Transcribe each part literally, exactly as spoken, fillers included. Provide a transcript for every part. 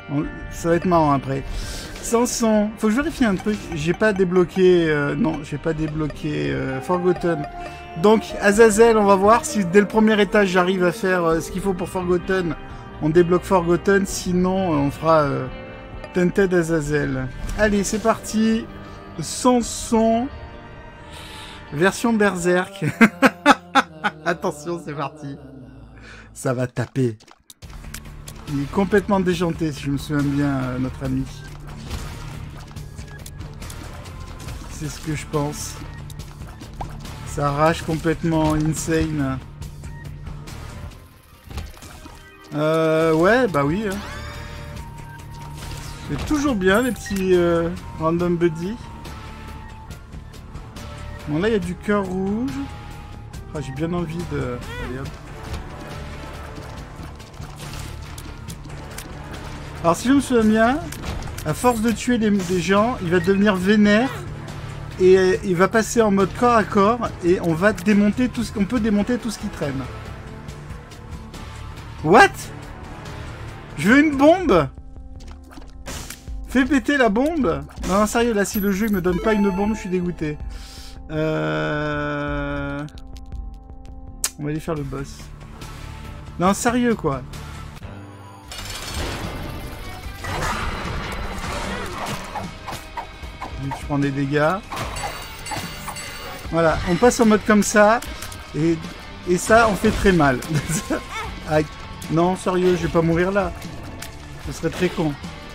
On... Ça va être marrant après. Samson, faut que je vérifie un truc. J'ai pas débloqué... Euh, non, j'ai pas débloqué euh, Forgotten. Donc, Azazel, on va voir si dès le premier étage, j'arrive à faire euh, ce qu'il faut pour Forgotten. On débloque Forgotten, sinon euh, on fera euh, Tented Azazel. Allez, c'est parti. Samson. Version Berserk. Attention, c'est parti. Ça va taper. Il est complètement déjanté, si je me souviens bien, euh, notre ami. C'est ce que je pense. Ça rage complètement insane. Euh, ouais, bah oui. Hein. C'est toujours bien, les petits euh, random buddy. Bon, là, il y a du cœur rouge. Ah, j'ai bien envie de... Allez, hop. Alors, si je me souviens bien, à force de tuer des, des gens, il va devenir vénère. Et euh, il va passer en mode corps à corps. Et on va démonter tout ce qu'on peut démonter tout ce qui traîne. What? Je veux une bombe? Fais péter la bombe? Non, non, sérieux, là, si le jeu me donne pas une bombe, je suis dégoûté. Euh... On va aller faire le boss. Non, sérieux, quoi. Je prends des dégâts. Voilà, on passe en mode comme ça. Et, et ça, on fait très mal. Ah, non, sérieux, je vais pas mourir là. Ce serait très con.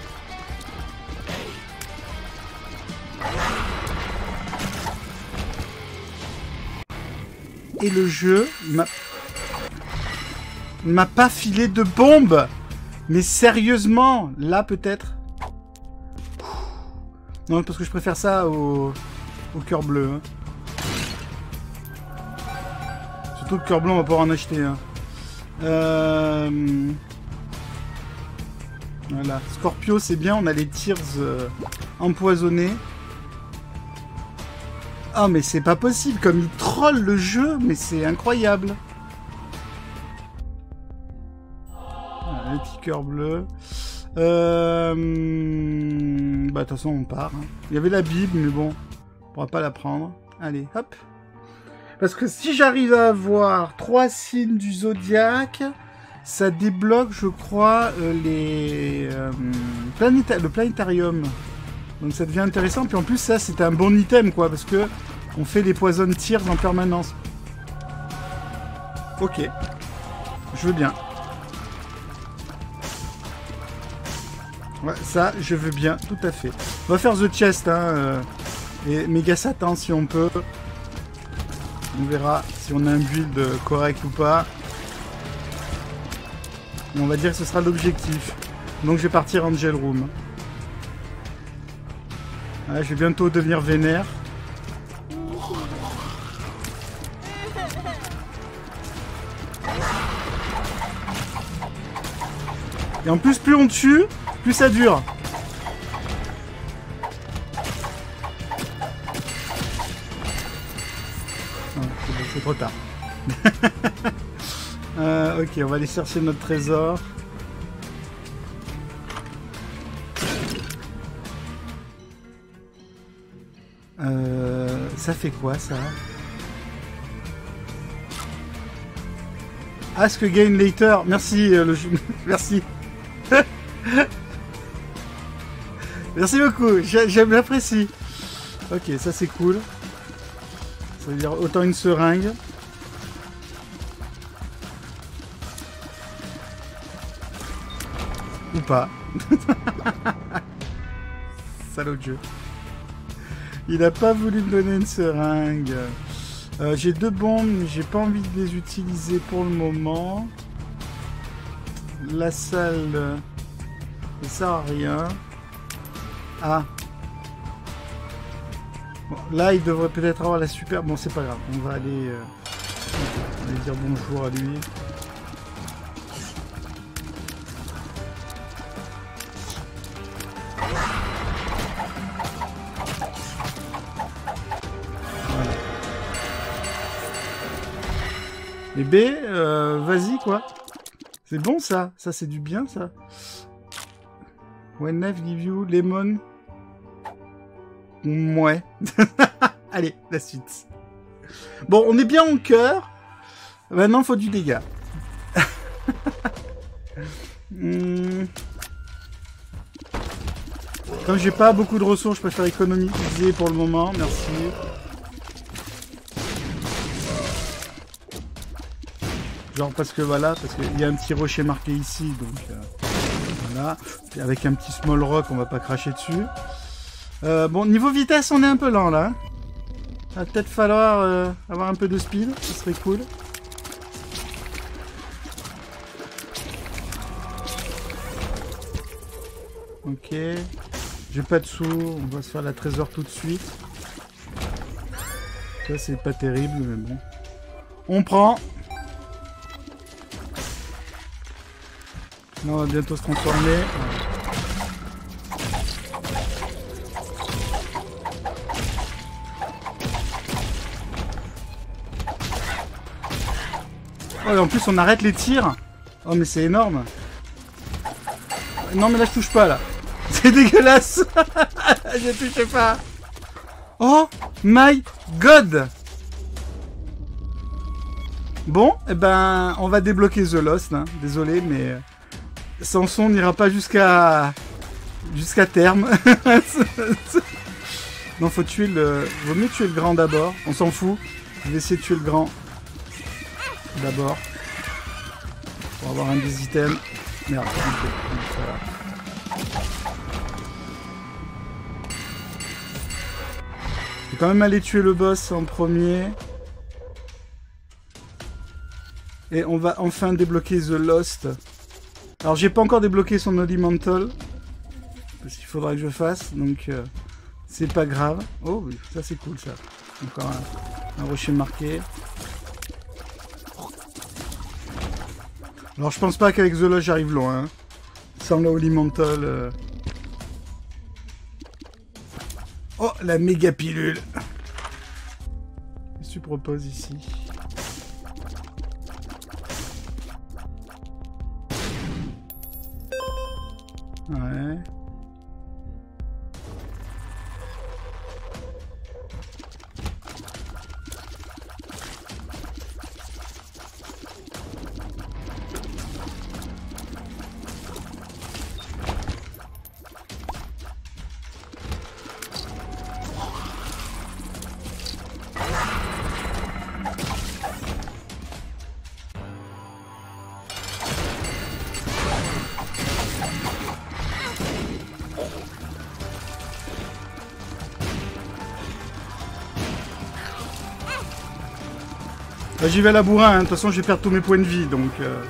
Et le jeu m'a m'a pas filé de bombe. Mais sérieusement, là peut-être. Non, parce que je préfère ça au, au cœur bleu. Hein. Surtout le cœur blanc, on va pouvoir en acheter. Hein. Euh... Voilà. Scorpio, c'est bien, on a les tirs euh, empoisonnés. Ah, mais c'est pas possible, comme il troll le jeu, mais c'est incroyable. Voilà, les petits cœurs bleus. Euh... Bah, de toute façon, on part. Hein. Il y avait la Bible, mais bon, on pourra pas la prendre. Allez, hop. Parce que si j'arrive à avoir trois signes du zodiaque, ça débloque, je crois, euh, les euh, planéta le planétarium. Donc ça devient intéressant. Puis en plus, ça, c'est un bon item, quoi, parce que on fait les poison tirs en permanence. Ok. Je veux bien. Ouais, ça, je veux bien, tout à fait. On va faire The Chest, hein, euh, et Méga Satan, si on peut. On verra si on a un build correct ou pas. Et on va dire que ce sera l'objectif. Donc je vais partir Angel Room. Ouais, je vais bientôt devenir vénère. Et en plus, plus on tue, plus ça dure. Oh, c'est trop tard. euh, ok, on va aller chercher notre trésor. Euh, ça fait quoi, ça? Ask again later. Merci, euh, le jeu. Merci. Merci beaucoup. J'aime, l'apprécie. Ok, ça c'est cool. Ça veut dire autant une seringue. Ou pas. Salaud de jeu. Il a pas voulu me donner une seringue. Euh, j'ai deux bombes, mais j'ai pas envie de les utiliser pour le moment. La salle, ça sert à rien. Ah. Bon, là, il devrait peut-être avoir la super... Bon, c'est pas grave. On va aller, euh... on va aller dire bonjour à lui. Et B, euh, vas-y quoi. C'est bon ça. Ça c'est du bien ça. When life give you lemon. Ouais. Allez, la suite. Bon, on est bien en cœur. Maintenant, faut du dégât. hmm. Comme j'ai pas beaucoup de ressources, je préfère économiser pour le moment. Merci. Genre parce que voilà, parce qu'il y a un petit rocher marqué ici, donc euh, voilà. Et avec un petit small rock, on va pas cracher dessus. Euh, bon, niveau vitesse, on est un peu lent là. Va peut-être falloir euh, avoir un peu de speed, ce serait cool. Ok. J'ai pas de sous, on va se faire la trésor tout de suite. Ça c'est pas terrible, mais bon. On prend. Là, on va bientôt se transformer. Oh, et en plus on arrête les tirs. Oh mais c'est énorme. Non mais là je touche pas là. C'est dégueulasse. Je touche pas. Oh my god. Bon, eh ben on va débloquer The Lost, hein. Désolé mais Samson n'ira pas jusqu'à jusqu'à terme. Non, faut tuer le... Vaut mieux tuer le grand d'abord. On s'en fout. Je vais essayer de tuer le grand d'abord. Pour avoir un des items. Merde. Okay. Voilà. Je vais quand même aller tuer le boss en premier. Et on va enfin débloquer The Lost. Alors j'ai pas encore débloqué son Holy Mantle. Parce qu'il faudra que je fasse. Donc euh, c'est pas grave. Oh oui, ça c'est cool ça. Encore un, un rocher marqué. Alors je pense pas qu'avec The Lost j'arrive loin. Hein. Sans le Holy Mantle. Euh... Oh la méga pilule. Qu'est-ce que tu proposes ici? Ouais. Bah, j'y vais à la bourrin, hein. De toute façon je vais perdre tous mes points de vie, donc... Euh...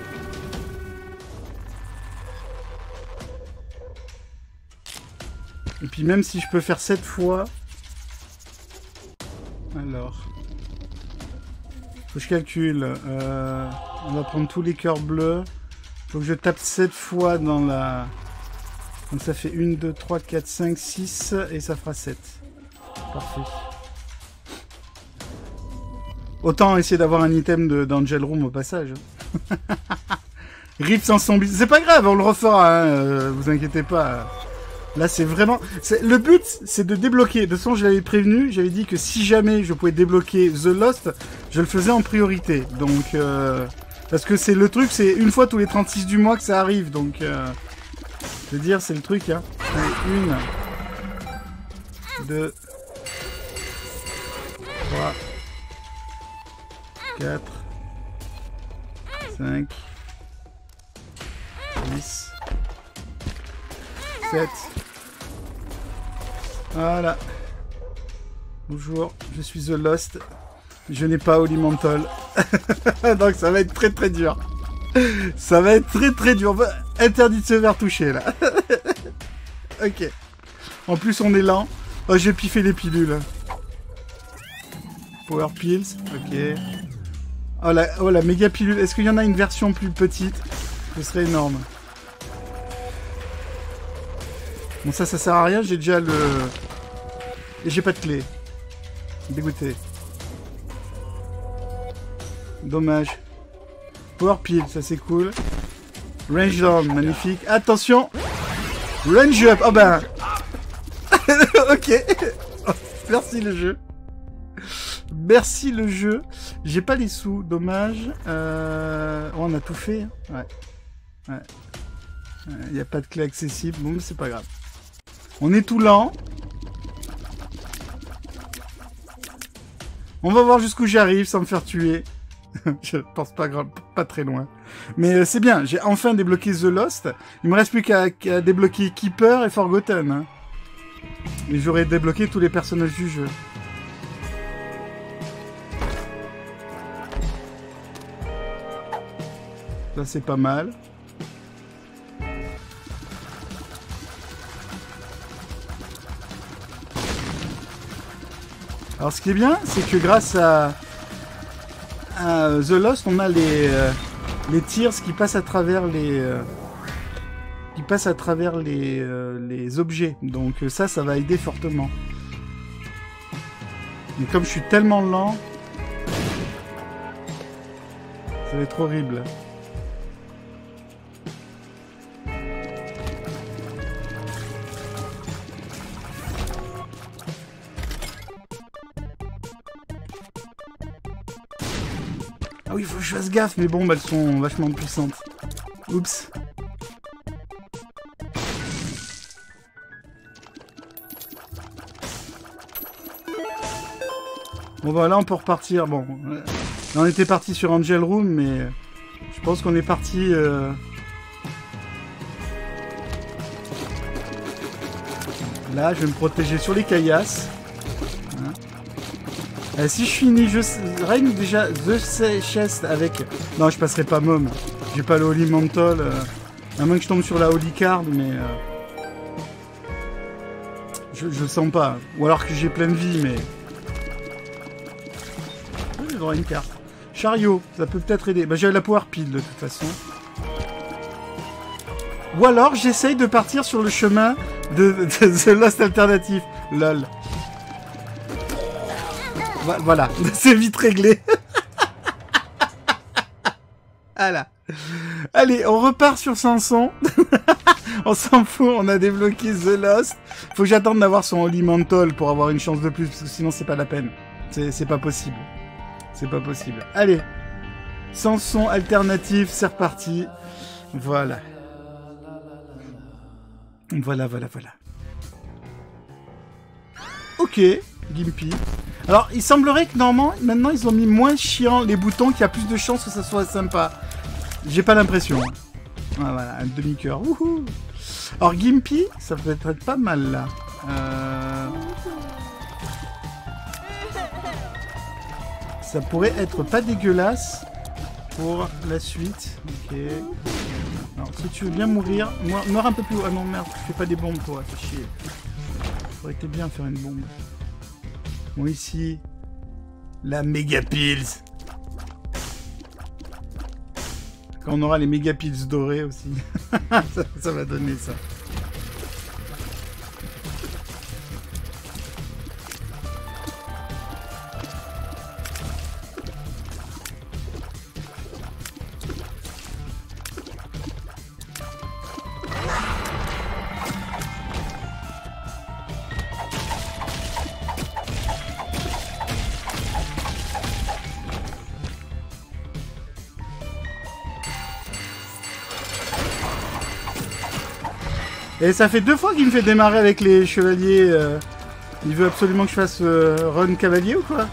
Et puis même si je peux faire sept fois... Alors... Faut que je calcule. Euh... On va prendre tous les cœurs bleus. Faut que je tape sept fois dans la... Donc ça fait un, deux, trois, quatre, cinq, six, et ça fera sept. Parfait. Autant essayer d'avoir un item d'Angel Room au passage. Rip sans son bis. C'est pas grave, on le refera, hein, euh, vous inquiétez pas. Là, c'est vraiment... Le but, c'est de débloquer. De toute façon, je l'avais prévenu, j'avais dit que si jamais je pouvais débloquer The Lost, je le faisais en priorité. Donc, euh... parce que c'est le truc, c'est une fois tous les trente-six du mois que ça arrive. Donc, euh... je veux dire, c'est le truc, hein. Allez, une... Deux... Trois... quatre, cinq, six, sept. Voilà. Bonjour, je suis The Lost. Je n'ai pas Holy Mantle. Donc ça va être très très dur. Ça va être très très dur. Interdit de se faire toucher là. Ok. En plus on est lent. Oh, j'ai piffé les pilules. Power Pills. Ok. Oh la, oh la méga pilule. Est-ce qu'il y en a une version plus petite? Ce serait énorme. Bon ça, ça sert à rien. J'ai déjà le... Et j'ai pas de clé. Dégoûté. Dommage. Power Pill, ça c'est cool. Range Down, magnifique. Attention! Range up. Oh ben... ok. Merci le jeu. Merci le jeu. J'ai pas les sous, dommage. Euh... Oh, on a tout fait. Ouais. Ouais. Il n'y a pas de clé accessible. Bon, mais c'est pas grave. On est tout lent. On va voir jusqu'où j'arrive sans me faire tuer. Je pense pas, grand... pas très loin. Mais euh, c'est bien. J'ai enfin débloqué The Lost. Il me reste plus qu'à qu'à débloquer Keeper et Forgotten. Hein. Et j'aurais débloqué tous les personnages du jeu. Ça, c'est pas mal. Alors, ce qui est bien, c'est que grâce à, à The Lost, on a les, euh, les tirs qui passent à travers les... Euh, qui passent à travers les, euh, les objets. Donc ça, ça va aider fortement. Mais comme je suis tellement lent, ça va être horrible. Ah oui, il faut que je fasse gaffe, mais bon, bah, elles sont vachement puissantes. Oups. Bon bah là on peut repartir, bon, là, on était parti sur Angel Room, mais je pense qu'on est parti... Euh... Là, je vais me protéger sur les caillasses. Hein. Euh, si je finis, je règne déjà The Chest avec... Non, je passerai pas Mom, j'ai pas le Holy Mantle, euh... à moins que je tombe sur la Holy Card, mais... Euh... Je, je le sens pas, ou alors que j'ai plein de vie, mais... Une carte. Chariot, ça peut peut-être aider. Bah, j'ai la power pile de toute façon. Ou alors j'essaye de partir sur le chemin de, de, de The Lost Alternative. Lol. Voilà, c'est vite réglé. Voilà. Allez, on repart sur Samson. On s'en fout, on a débloqué The Lost. Faut que j'attende d'avoir son Holy Mantle pour avoir une chance de plus, parce que sinon c'est pas la peine. C'est pas possible. C'est pas possible. Allez. Samson alternatif, c'est reparti. Voilà. Voilà, voilà, voilà. Ok, Gimpy. Alors, il semblerait que normalement, maintenant, ils ont mis moins chiant les boutons, qu'il y a plus de chances que ça soit sympa. J'ai pas l'impression. Ah, voilà, un demi-cœur. Wouhou. Alors, Gimpy, ça peut être pas mal, là. Euh... Ça pourrait être pas dégueulasse pour la suite. Ok. Alors, si tu veux bien mourir, meurs, meurs un peu plus haut. Ah non, merde, tu fais pas des bombes, toi. Fais chier. Ça aurait été bien faire une bombe. Bon, ici, la Mega Pills. Quand on aura les Mega Pills dorés aussi. ça, ça va donner ça. Et ça fait deux fois qu'il me fait démarrer avec les chevaliers. Euh, il veut absolument que je fasse euh, run cavalier ou quoi?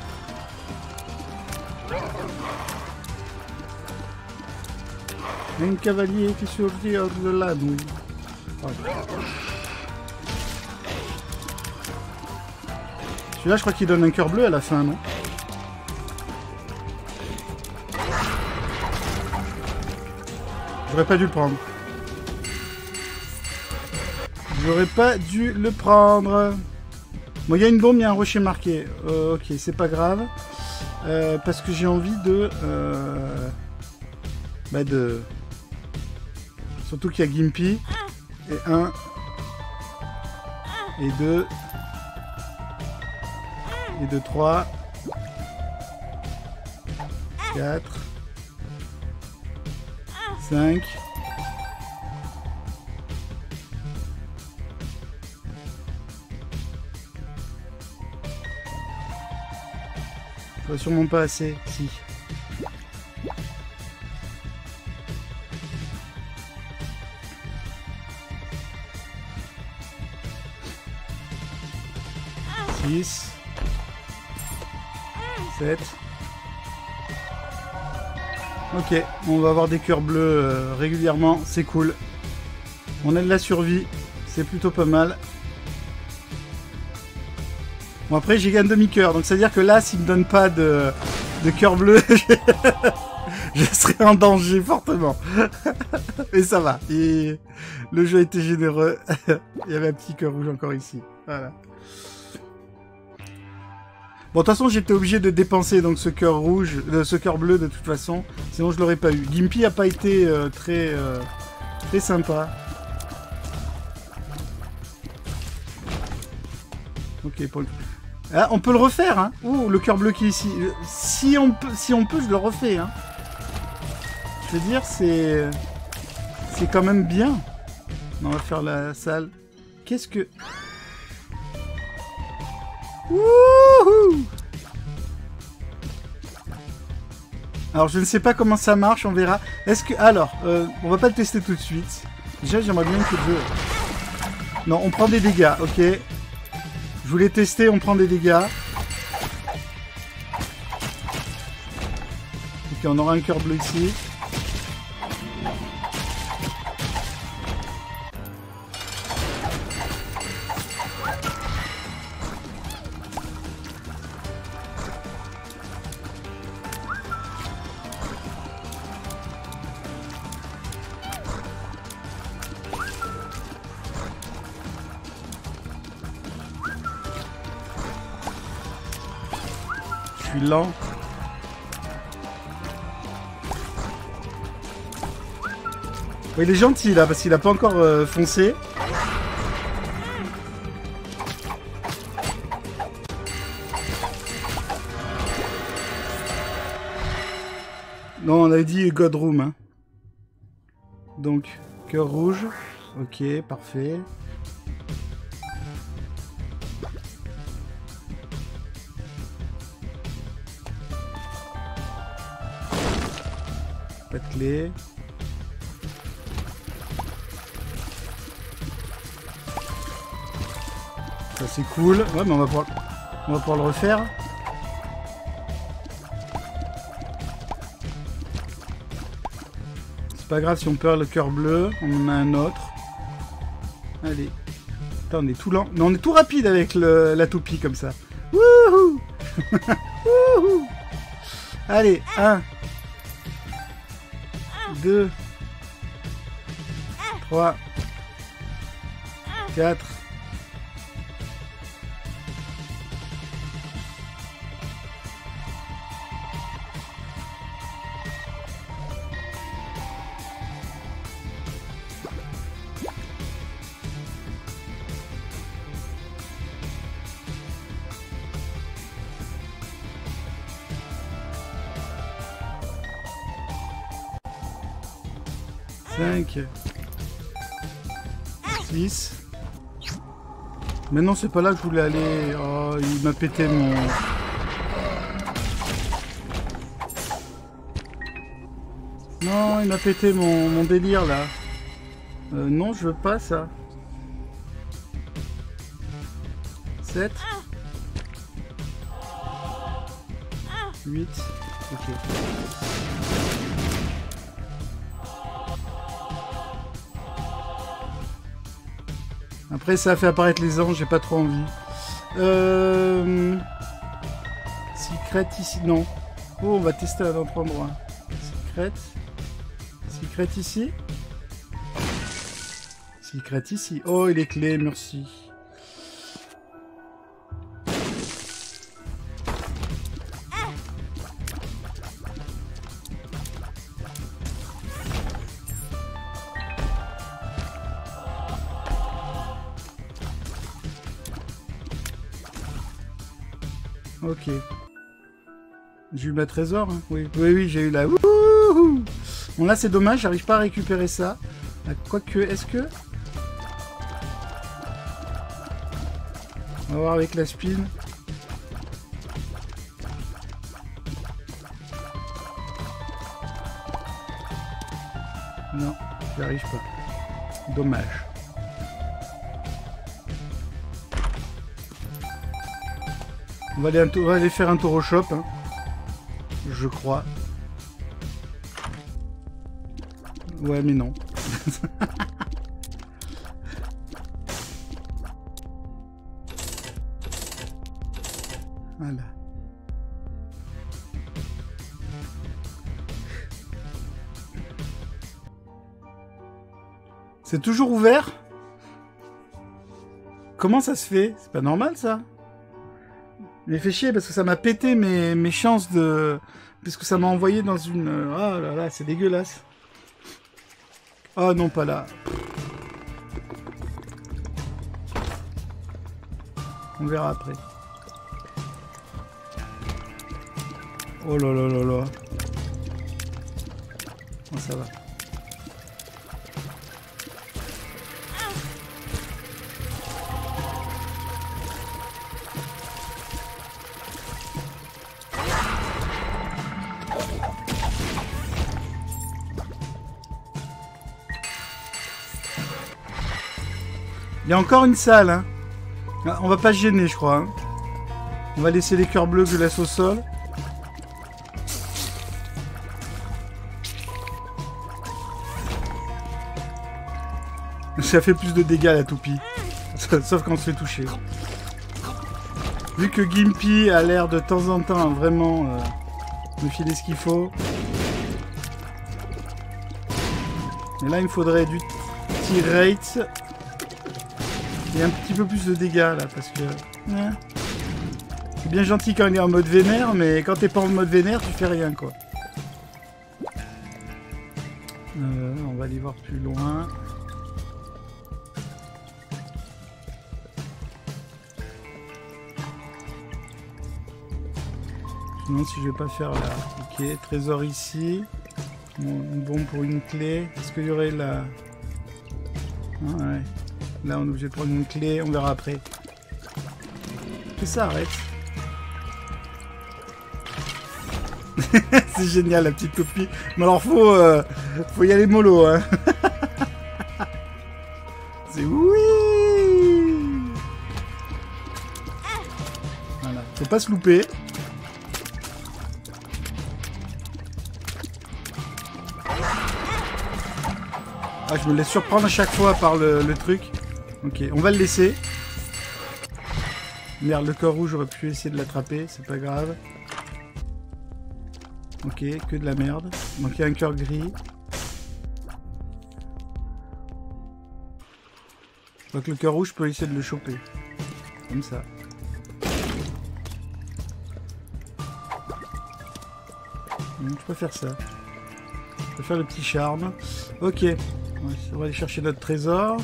Un cavalier qui surgit hors de la nuit. Oh. Celui-là, je crois qu'il donne un cœur bleu à la fin, non? J'aurais pas dû le prendre. J'aurais pas dû le prendre. Bon, il y a une bombe, il y a un rocher marqué. Euh, ok, c'est pas grave. Euh, parce que j'ai envie de... Euh, bah de... Surtout qu'il y a Gimpy. Et un. Et deux. Et deux, trois. Quatre. Cinq. Pas sûrement pas assez, si. six. sept. Ok, on va avoir des cœurs bleus euh, régulièrement, c'est cool. On a de la survie, c'est plutôt pas mal. Bon après j'ai gagné demi-cœur, donc c'est à dire que là s'il me donne pas de, de cœur bleu, je serai en danger fortement. Mais ça va, et le jeu était généreux. Il y avait un petit cœur rouge encore ici, voilà. Bon, de toute façon, j'étais obligé de dépenser donc ce cœur rouge, euh, ce cœur bleu de toute façon, sinon je l'aurais pas eu. Gimpy a pas été euh, très, euh, très sympa. Ok, pour le... Ah, on peut le refaire, hein. Ouh, le cœur bleu qui est ici. Si on peut, si on peut, je le refais, hein. Je veux dire, c'est, c'est quand même bien. On va faire la salle. Qu'est-ce que... Wouhou! Alors je ne sais pas comment ça marche, on verra. Est-ce que... Alors, euh, on va pas le tester tout de suite. Déjà j'aimerais bien que le jeu... Non, on prend des dégâts, ok. Je voulais tester, on prend des dégâts. Ok, on aura un cœur bleu ici. Lent. Oui, il est gentil là parce qu'il a pas encore euh, foncé. Non, on avait dit God Room. Hein. Donc, cœur rouge. Ok, parfait. Pas de clé. Ça c'est cool. Ouais mais on va pouvoir, on va pouvoir le refaire. C'est pas grave si on perd le cœur bleu. On en a un autre. Allez. Putain, on est tout lent. Mais on est tout rapide avec le, la toupie comme ça. Wouhou. Wouhou. Allez, un. deux, trois, quatre, cinq, six. Mais non, c'est pas là que je voulais aller. Oh, il m'a pété mon... Non, il m'a pété mon, mon délire là. Euh, non, je veux pas ça. sept. huit. Ok. Après ça a fait apparaître les anges, j'ai pas trop envie. Euh... Secret ici, non. Oh, on va tester à un autre endroit. Secret. Secret ici. Secret ici. Oh, il est clé, merci. Ok. J'ai eu ma trésor, hein. Oui, oui, oui, j'ai eu la... Wouhou. Bon, là, c'est dommage, j'arrive pas à récupérer ça. Quoique, est-ce que... On va voir avec la spin. arrive pas. Dommage. On va aller, un tour, on va aller faire un tour au shop, hein. Je crois. Ouais, mais non. Voilà. C'est toujours ouvert? Comment ça se fait? C'est pas normal, ça? Il fait chier parce que ça m'a pété mes, mes chances de... Puisque ça m'a envoyé dans une... Oh là là, c'est dégueulasse. Oh non, pas là. On verra après. Oh là là là là. Oh, ça va. Il y a encore une salle, hein. On va pas se gêner, je crois. Hein. On va laisser les cœurs bleus que je laisse au sol. Ça fait plus de dégâts, la toupie. Sauf quand on se fait toucher. Vu que Gimpy a l'air de temps en temps vraiment euh, me filer ce qu'il faut. Mais là, il me faudrait du T-Rate. Et un petit peu plus de dégâts là parce que ouais. C'est bien gentil quand il est en mode vénère, mais quand t'es pas en mode vénère tu fais rien quoi. Euh, on va aller voir plus loin. Je me demande si je vais pas faire là. Ok, trésor ici. Bon, une bombe pour une clé. Est-ce qu'il y aurait la... Ah, ouais. Là, on est obligé de prendre une clé, on verra après. Que ça arrête. C'est génial, la petite copie. Mais alors, faut, euh, faut y aller mollo, hein. C'est oui. Voilà, faut pas se louper. Ah, je me laisse surprendre à chaque fois par le, le truc. Ok, on va le laisser. Merde, le corps rouge, j'aurais pu essayer de l'attraper, c'est pas grave. Ok, que de la merde. Donc il y a un cœur gris. Donc le cœur rouge, je peux essayer de le choper. Comme ça. Donc, je peux faire ça. Je peux faire le petit charme. Ok, on va aller chercher notre trésor.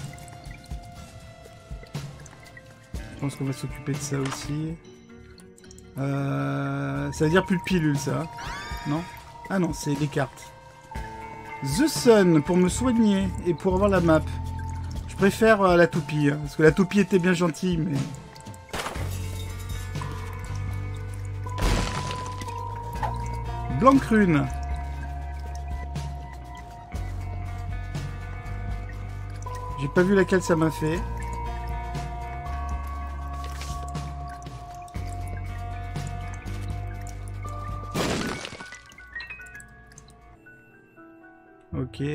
Je pense qu'on va s'occuper de ça aussi. Euh, ça veut dire plus de pilules, ça. Non? Ah non, c'est des cartes. The Sun, pour me soigner et pour avoir la map. Je préfère euh, la toupie, hein, parce que la toupie était bien gentille, mais... Blancrune. J'ai pas vu laquelle ça m'a fait. Ok.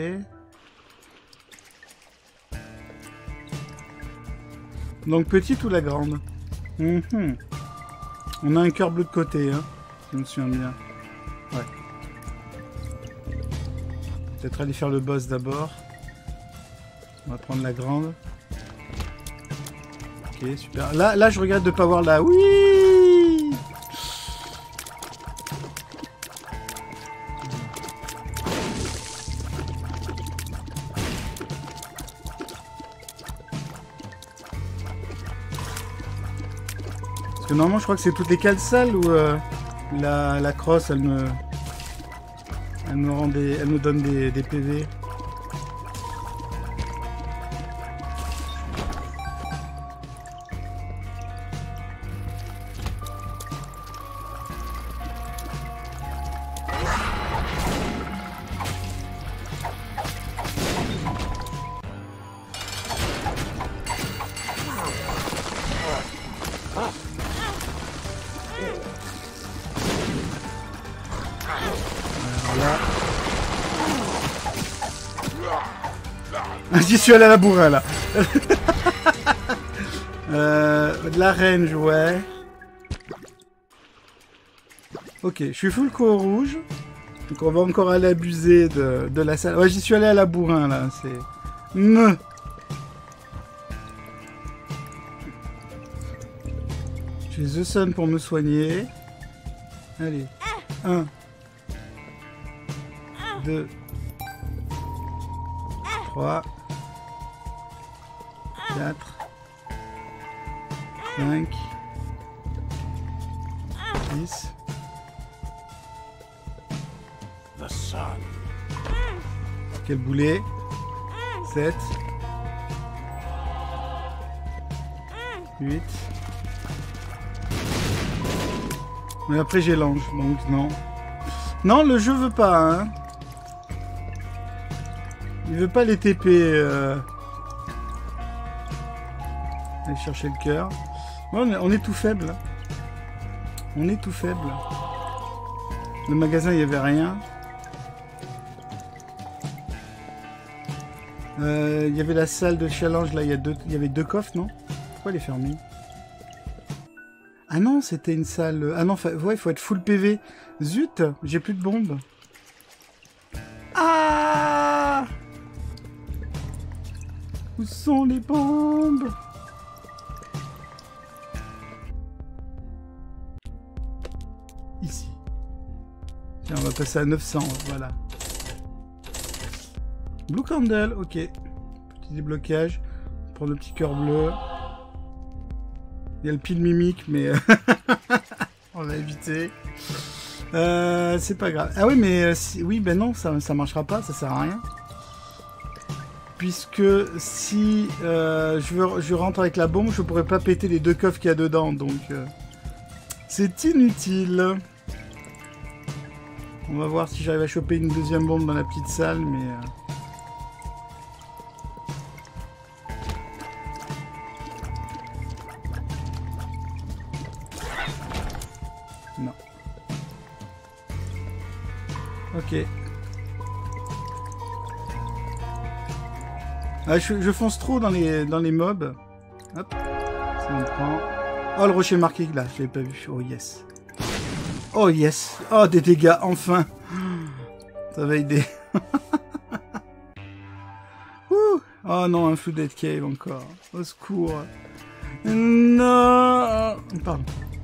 Donc petite ou la grande? Mm-hmm. On a un cœur bleu de côté, hein. Si je me souviens bien. Ouais. Peut-être aller faire le boss d'abord. On va prendre la grande. Ok, super. Là, là je regrette de ne pas voir la... Oui. Parce que normalement, je crois que c'est toutes les quatre salles où euh, la, la crosse, elle me... Elle me, rend des... elle me donne des, des P V. J'y suis allé à la bourrin, là. euh, de la range, ouais. Ok, je suis full co rouge. Donc on va encore aller abuser de, de la salle. Ouais, j'y suis allé à la bourrin, là. C'est... Ne. J'ai The Sun pour me soigner. Allez. Un. Deux. Trois. Quatre. Cinq. Six. The sun. Quel boulet. Sept. Huit. Mais après j'ai l'ange, donc non. Non, le jeu veut pas, hein. Il veut pas les T P. Euh... Aller chercher le cœur. Ouais, on, est, on est tout faible. On est tout faible. Le magasin, il y avait rien. Euh, il y avait la salle de challenge, là, il y, a deux, il y avait deux coffres, non? Pourquoi elle est fermée? Ah non, c'était une salle... Ah non, fa... ouais, il faut être full P V. Zut, j'ai plus de bombes. Ah! Où sont les bombes? Ici. Tiens, on va passer à neuf cents, voilà. Blue Candle, ok. Petit déblocage. On prend le petit cœur bleu. Il y a le pile mimique, mais on l'a évité. Euh, c'est pas grave. Ah oui, mais euh, si... oui, ben non, ça, ça marchera pas, ça sert à rien. Puisque si euh, je, veux, je rentre avec la bombe, je pourrais pas péter les deux coffres qu'il y a dedans, donc euh, c'est inutile. On va voir si j'arrive à choper une deuxième bombe dans la petite salle, mais... Euh... Non. Ok. Ah, je, je fonce trop dans les, dans les mobs. Hop. Ça me prend. Oh, le rocher marqué, là, je l'avais pas vu. Oh, yes. Oh, yes. Oh, des dégâts, enfin. Ça va aider. Ouh. Oh non, un Flooded Cave encore. Au secours. Non. Pardon.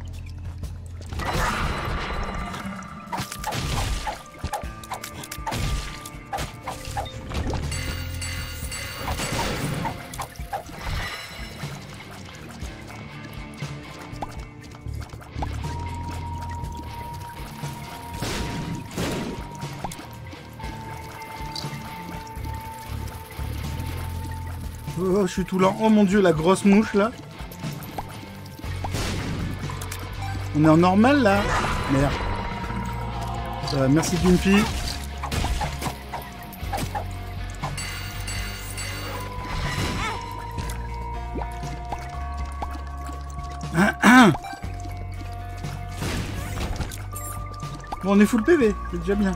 Oh, je suis tout lent. Oh mon dieu, la grosse mouche là. On est en normal là. Merde. Ça va, merci Gimpy. Bon, on est full P V, c'est déjà bien.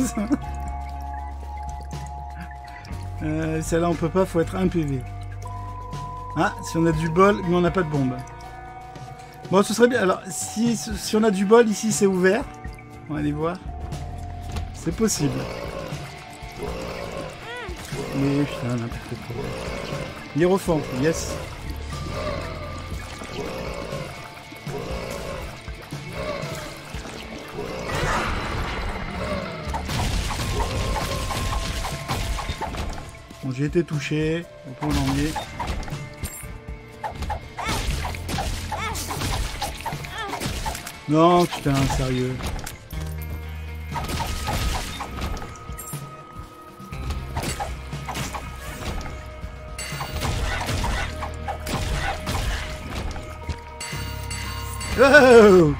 euh, Celle-là, on peut pas, faut être un P V. Ah, si on a du bol, mais on n'a pas de bombe. Bon, ce serait bien. Alors, si, si on a du bol, ici, c'est ouvert. On va aller voir. C'est possible. Mais putain, n'importe quoi. Hiérophant, yes. Bon, j'ai été touché. On peut l'emmener. Non, putain, sérieux. Oh.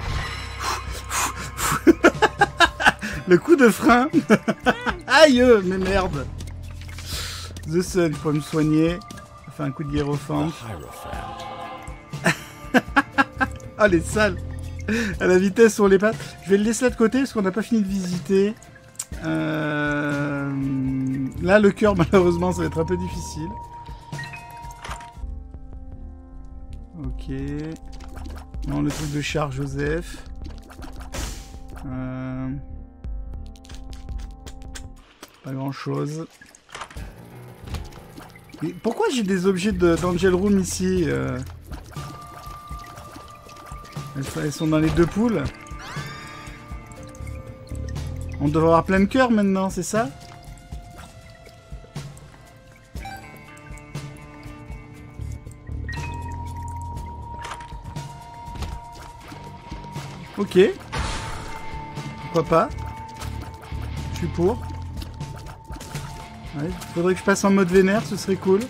Le coup de frein. Aïe, mais merde. The Sun, il faut me soigner. Enfin, un coup de hiérophant. Ah, les salles. À la vitesse sur les pattes. Je vais le laisser là de côté parce qu'on n'a pas fini de visiter. Euh... Là, le cœur, malheureusement, ça va être un peu difficile. Ok. Non, le truc de char, Joseph. Euh... Pas grand-chose. Pourquoi j'ai des objets d'Angel Room ici euh... elles, elles sont dans les deux poules. On devrait avoir plein de cœurs maintenant, c'est ça? Ok. Pourquoi pas? Je suis pour. Ouais, faudrait que je passe en mode vénère, ce serait cool. Non.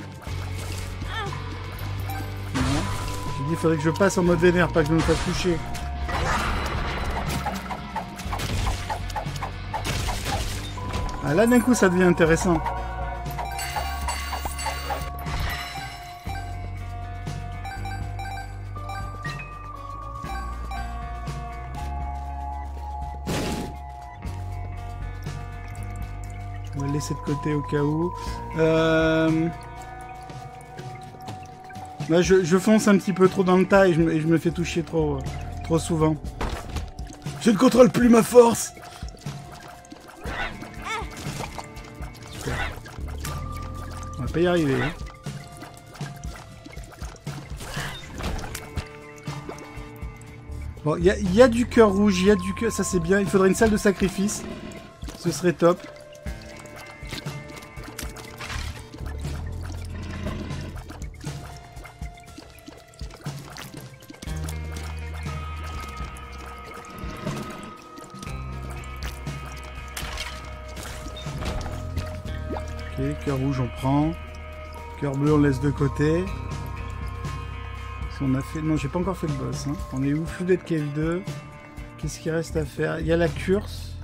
J'ai dit faudrait que je passe en mode vénère, pas que je me fasse toucher. Ah là d'un coup ça devient intéressant. On va le laisser de côté au cas où. Euh... Là, je, je fonce un petit peu trop dans le tas et je me, et je me fais toucher trop, trop souvent. Je ne contrôle plus ma force. Super. On va pas y arriver. Hein. Bon, il y, y a du cœur rouge, il y a du cœur... Ça c'est bien, il faudrait une salle de sacrifice. Ce serait top. Ok, cœur rouge on prend. Cœur bleu on laisse de côté. On a fait... Non, j'ai pas encore fait le boss. Hein. On est où? Flooded Cave deux. Qu'est-ce qu'il reste à faire? Il y a la curse.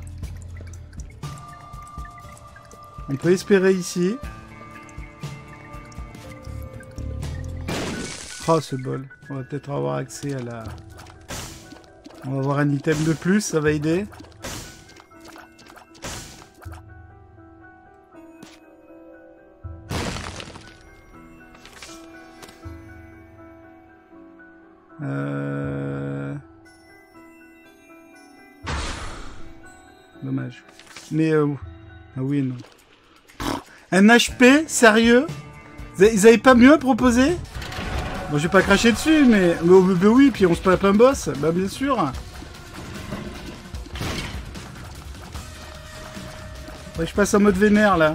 On peut espérer ici. Oh, ce bol. On va peut-être avoir accès à la... On va avoir un item de plus, ça va aider. Euh... Dommage. Mais euh... ah oui, non. Un H P? Sérieux? Ils avaient pas mieux à proposer? Bon, je vais pas cracher dessus, mais... mais, mais oui, puis on se tape un boss. Bah, bien sûr. Ouais, je passe en mode vénère, là.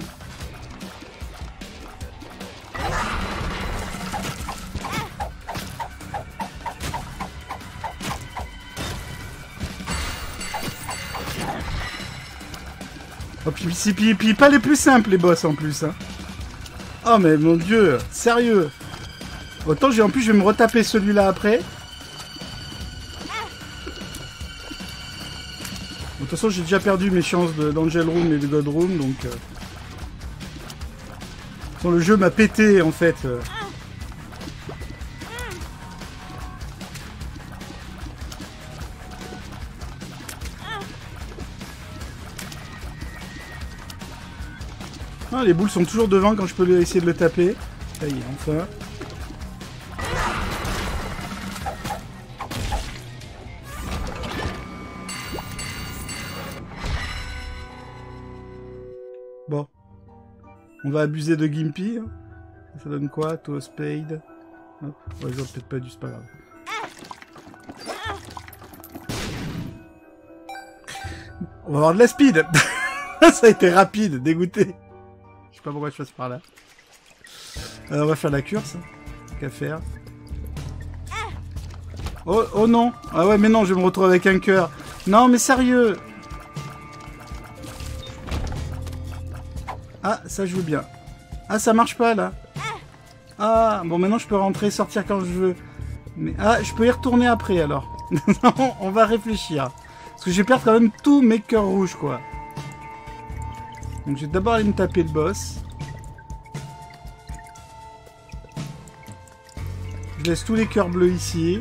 Oh, puis, puis, puis, puis pas les plus simples, les boss, en plus. Hein. Oh, mais mon dieu, sérieux. Autant, j'ai en plus, je vais me retaper celui-là après. De toute façon, j'ai déjà perdu mes chances d'Angel Room et de God Room, donc... Euh... Bon, le jeu m'a pété, en fait. Euh... Ah, les boules sont toujours devant quand je peux essayer de le taper. Ça y est, enfin. Bon. On va abuser de Gimpy. Ça donne quoi? Toe Spade. Hop. Ouais, j'aurais peut-être pas dû, c'est pas grave. On va avoir de la speed. Ça a été rapide, dégoûté. Je sais pas pourquoi je passe par là. Euh, on va faire la curse. Qu'à faire. Oh, oh non. Ah ouais, mais non, je vais me retrouver avec un cœur. Non, mais sérieux. Ah, ça joue bien. Ah, ça marche pas, là. Ah, bon, maintenant, je peux rentrer, sortir quand je veux. Mais ah, je peux y retourner après, alors. Non, on va réfléchir. Parce que je vais perdre quand même tous mes cœurs rouges, quoi. Donc, je vais d'abord aller me taper le boss. Je laisse tous les cœurs bleus ici.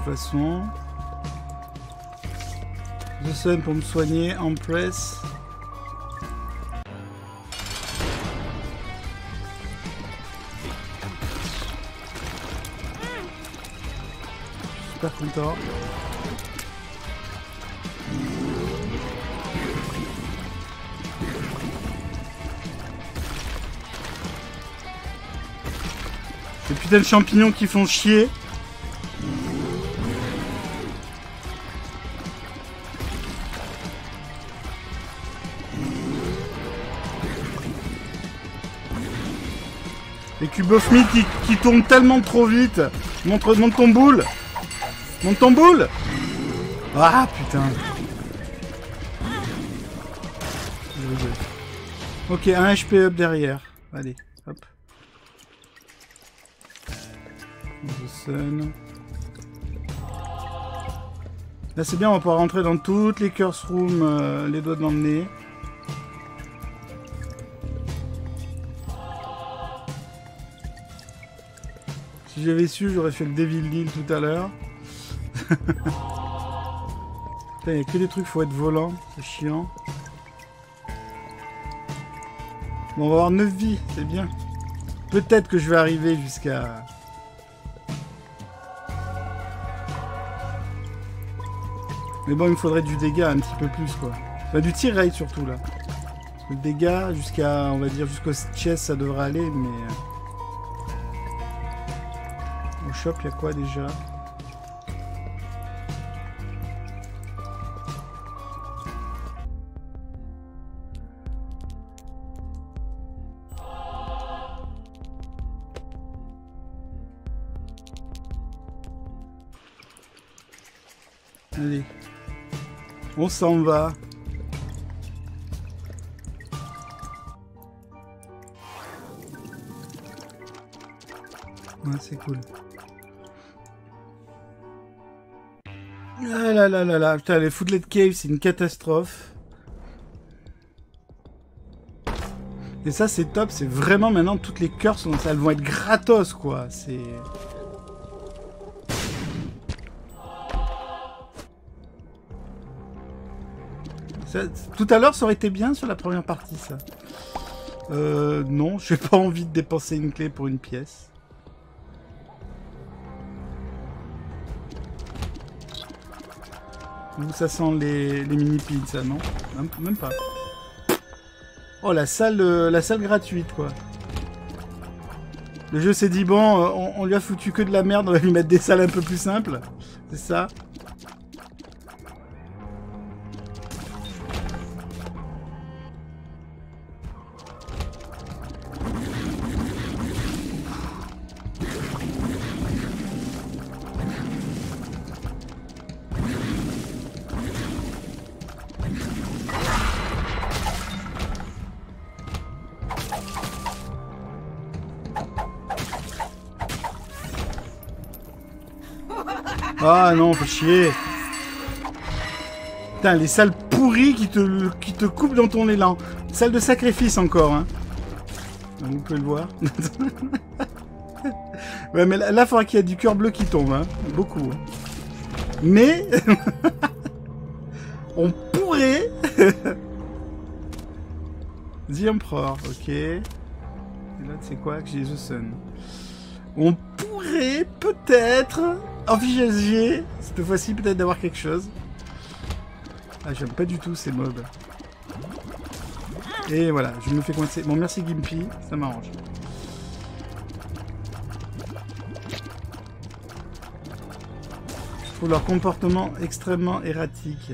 façon. The Sun pour me soigner, Empress. Super content. Ces putains de champignons qui font chier. Les cubes of meat qui, qui tournent tellement trop vite. Montre, monte ton boule. Monte ton boule. Ah putain. Ok, un H P up derrière. Allez, hop. The Sun. Là c'est bien, on va pouvoir rentrer dans toutes les curse rooms, euh, les doigts dans le nez. Si j'avais su, j'aurais fait le Devil Deal tout à l'heure. Il n'y a que des trucs, faut être volant, c'est chiant. Bon, on va avoir neuf vies, c'est bien. Peut-être que je vais arriver jusqu'à... Mais bon, il me faudrait du dégât un petit peu plus, quoi. Enfin, du tir raid surtout, là. Parce que le dégât, jusqu'à, on va dire, jusqu'au chest, ça devrait aller, mais... Au shop, il y a quoi, déjà? Allez. On s'en va. Ouais, c'est cool. Ah là là là là. Putain, les Footlet Cave, c'est une catastrophe. Et ça, c'est top. C'est vraiment maintenant, toutes les curses, elles vont être gratos, quoi. C'est... Ça, tout à l'heure, ça aurait été bien sur la première partie, ça. Euh, non, j'ai pas envie de dépenser une clé pour une pièce. Où ça sent les, les mini-piles, ça, non? Même, même pas. Oh, la salle, euh, la salle gratuite, quoi. Le jeu s'est dit, bon, euh, on, on lui a foutu que de la merde, on va lui mettre des salles un peu plus simples. C'est ça. Ah non, faut chier. Putain, les salles pourries qui te, qui te coupent dans ton élan. Salle de sacrifice encore, hein. Vous pouvez le voir. Ouais, mais là, il faudra qu'il y ait du cœur bleu qui tombe, hein. Beaucoup. Hein. Mais... on pourrait... The Emperor, ok. Et là, c'est quoi que j'ai The Sun. On pourrait peut-être envisager, cette fois-ci, peut-être d'avoir quelque chose. Ah, j'aime pas du tout ces mobs. Et voilà, je me fais coincer. Bon, merci Gimpy, ça m'arrange. Je trouve leur comportement extrêmement erratique.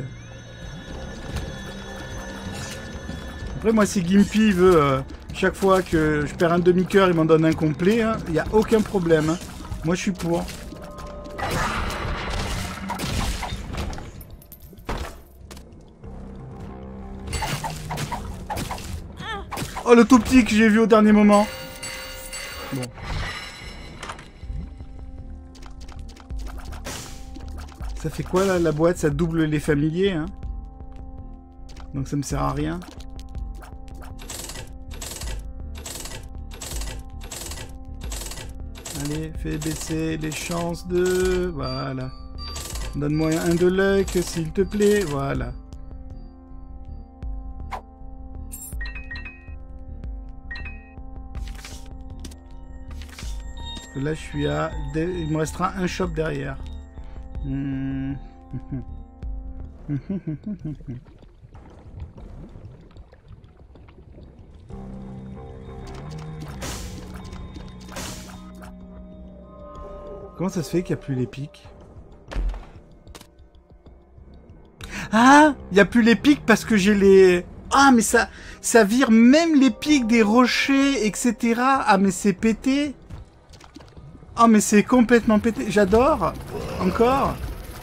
Après, moi, si Gimpy veut... Euh, chaque fois que je perds un demi-cœur, il m'en donne un complet. Il hein. n'y a aucun problème. Hein. Moi, je suis pour. Oh, le tout petit que j'ai vu au dernier moment. Bon. Ça fait quoi, là, la boîte? Ça double les familiers. Hein. Donc, ça me sert à rien. Allez, fais baisser les chances de... Voilà. Donne-moi un de luck, s'il te plaît. Voilà. Là, je suis à... Il me restera un shop derrière. Hmm. Comment ça se fait qu'il n'y a plus les pics? Ah, il n'y a plus les pics parce que j'ai les... Ah, mais ça, ça vire même les pics des rochers, et cetera. Ah, mais c'est pété. Ah, mais c'est complètement pété. J'adore. Encore.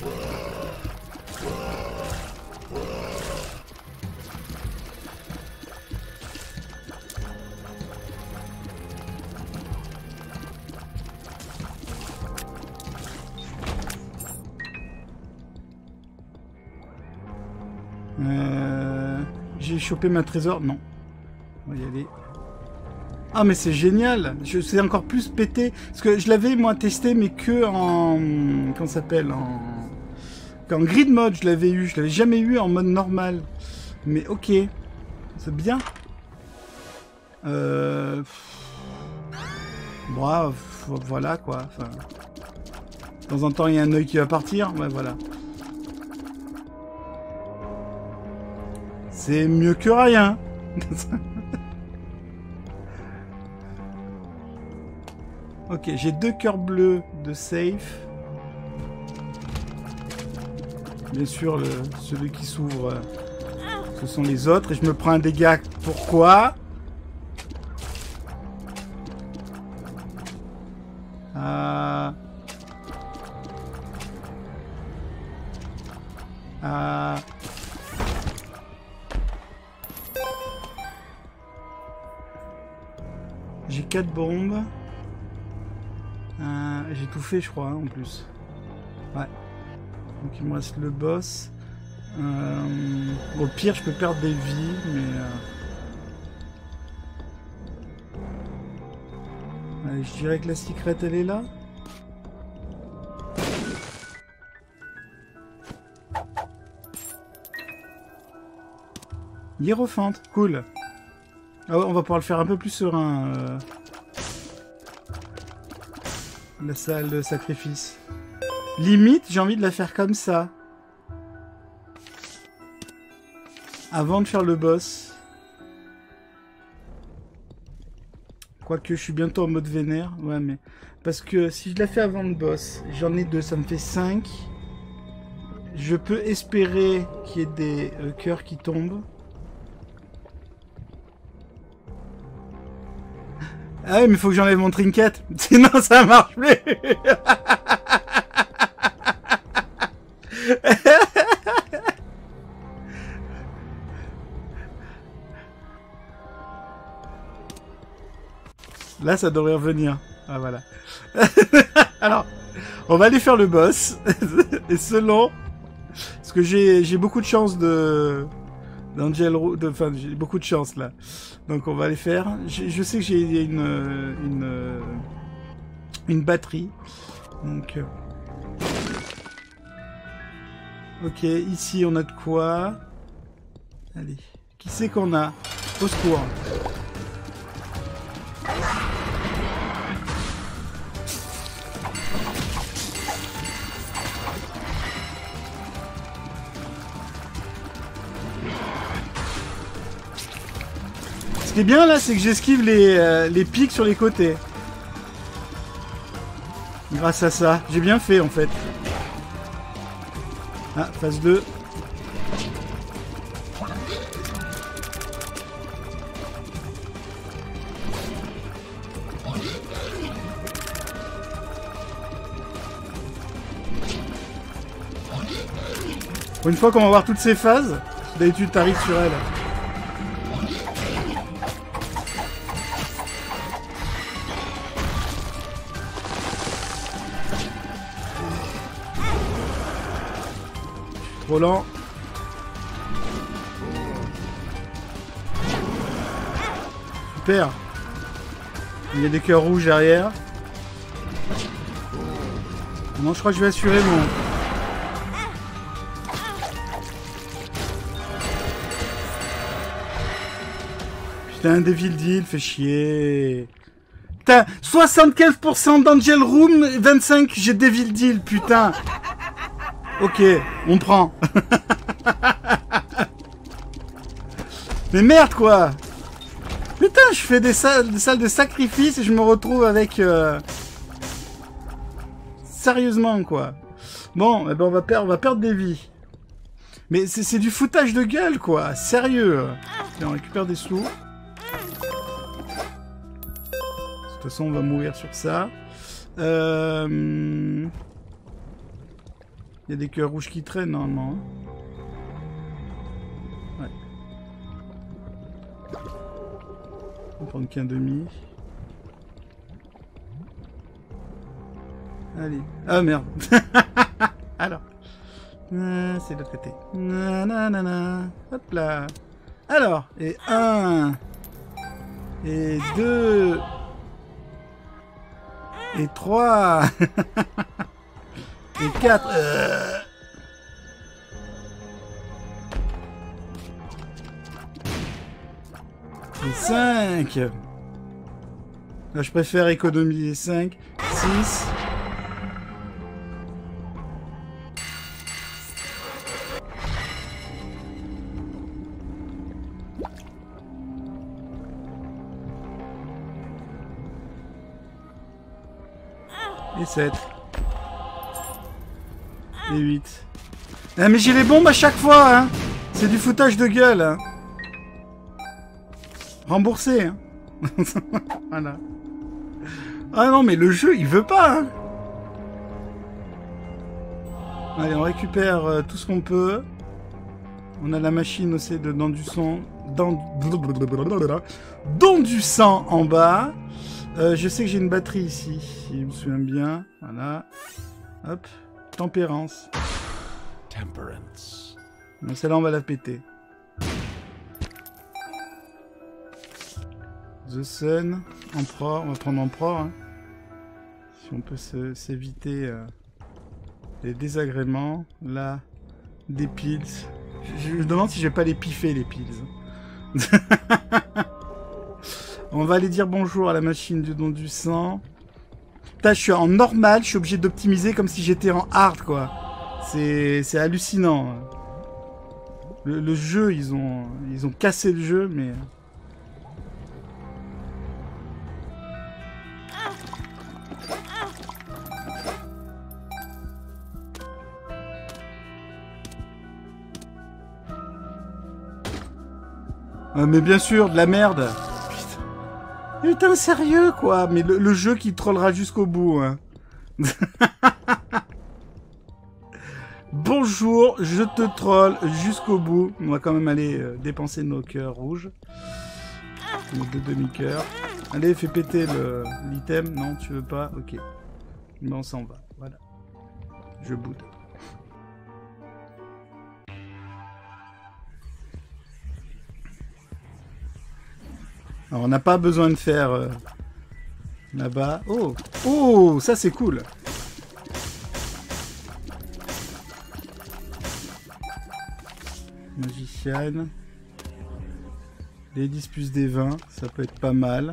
Euh, j'ai chopé ma trésor. Non. On va y aller. Ah, mais c'est génial. Je sais encore plus pété. Parce que je l'avais, moi, testé, mais que en... Comment ça s'appelle? En... En grid mode, je l'avais eu. Je l'avais jamais eu en mode normal. Mais ok. C'est bien. Euh... Bon, voilà, quoi. Enfin... De temps en temps, il y a un œil qui va partir. Ouais, voilà. C'est mieux que rien. Ok, j'ai deux cœurs bleus de safe. Bien sûr, le, celui qui s'ouvre, euh, ce sont les autres. Et je me prends un dégât. Pourquoi? Ah... Ah... J'ai quatre bombes. Euh, j'ai tout fait, je crois, hein, en plus. Ouais. Donc il me reste le boss. Euh, au pire, je peux perdre des vies, mais... Euh... Allez, je dirais que la secret, elle est là. Hiérophante, cool. Ah ouais, on va pouvoir le faire un peu plus serein. Euh... La salle de sacrifice. Limite, j'ai envie de la faire comme ça. Avant de faire le boss. Quoique je suis bientôt en mode vénère. Ouais, mais... Parce que si je la fais avant le boss, j'en ai deux, ça me fait cinq. Je peux espérer qu'il y ait des euh, cœurs qui tombent. Ah oui, mais faut que j'enlève mon trinket. Sinon, ça marche plus. Là, ça devrait revenir. Ah, voilà. Alors, on va aller faire le boss. Et selon... Parce que j'ai j'ai beaucoup de chance de... D'Angel... Enfin, j'ai beaucoup de chance, là. Donc, on va aller faire. Je, je sais que j'ai une... Une... Une batterie. Donc... Ok, ici, on a de quoi. Allez. Qui c'est qu'on a? Au secours. Ce qui est bien là, c'est que j'esquive les, euh, les pics sur les côtés. Grâce à ça. J'ai bien fait en fait. Ah, phase deux. Pour une fois qu'on va voir toutes ces phases, d'habitude t'arrives sur elle. Trop lent. Super. Il y a des cœurs rouges derrière. Non, je crois que je vais assurer mon... Putain, Devil Deal, fait chier. Putain, soixante-quinze pour cent d'Angel Room, vingt-cinq j'ai Devil Deal, putain. Ok, on prend. Mais merde, quoi. Putain, je fais des salles, des salles de sacrifice et je me retrouve avec... Euh... Sérieusement, quoi. Bon, eh ben on, va perdre, on va perdre des vies. Mais c'est du foutage de gueule, quoi. Sérieux. Et on récupère des sous. De toute façon, on va mourir sur ça. Euh... Il y a des cœurs rouges qui traînent, normalement. Ouais. On va prendre qu'un demi. Allez. Ah, merde. Alors. Euh, c'est de l'autre côté. Nanana. Hop là. Alors. Et un. Et deux. Et trois. Et quatre. Euh... Et cinq. Là, je préfère économiser cinq. six. Et sept. Et huit. Ah, mais j'ai les bombes à chaque fois, hein. C'est du foutage de gueule, hein. Remboursé, hein. Voilà. Ah non, mais le jeu, il veut pas, hein. Allez, on récupère euh, tout ce qu'on peut. On a la machine aussi de dans du sang. Dans, dans du sang en bas. Euh, je sais que j'ai une batterie ici, si je me souviens bien. Voilà. Hop. Tempérance. Temperance. Bon, celle-là, on va la péter. The Sun. Emperor. On va prendre Emperor. Hein. Si on peut s'éviter euh, les désagréments. Là, des piles. Je, je me demande si je vais pas les piffer, les piles. On va aller dire bonjour à la machine du don du sang. Putain, je suis en normal, je suis obligé d'optimiser comme si j'étais en hard, quoi. C'est hallucinant. Le, le jeu, ils ont, ils ont cassé le jeu, mais... Ah, mais bien sûr, de la merde. Putain, sérieux, quoi. Mais le, le jeu qui trollera jusqu'au bout, hein. Bonjour, je te troll jusqu'au bout. On va quand même aller euh, dépenser nos cœurs rouges. Nos deux demi-cœurs. Allez, fais péter l'item. Non, tu veux pas? Ok. Mais on s'en va. Voilà. Je boude. Alors, on n'a pas besoin de faire euh, là-bas. Oh, oh, ça c'est cool. Magician. Les dix plus des vingt, ça peut être pas mal.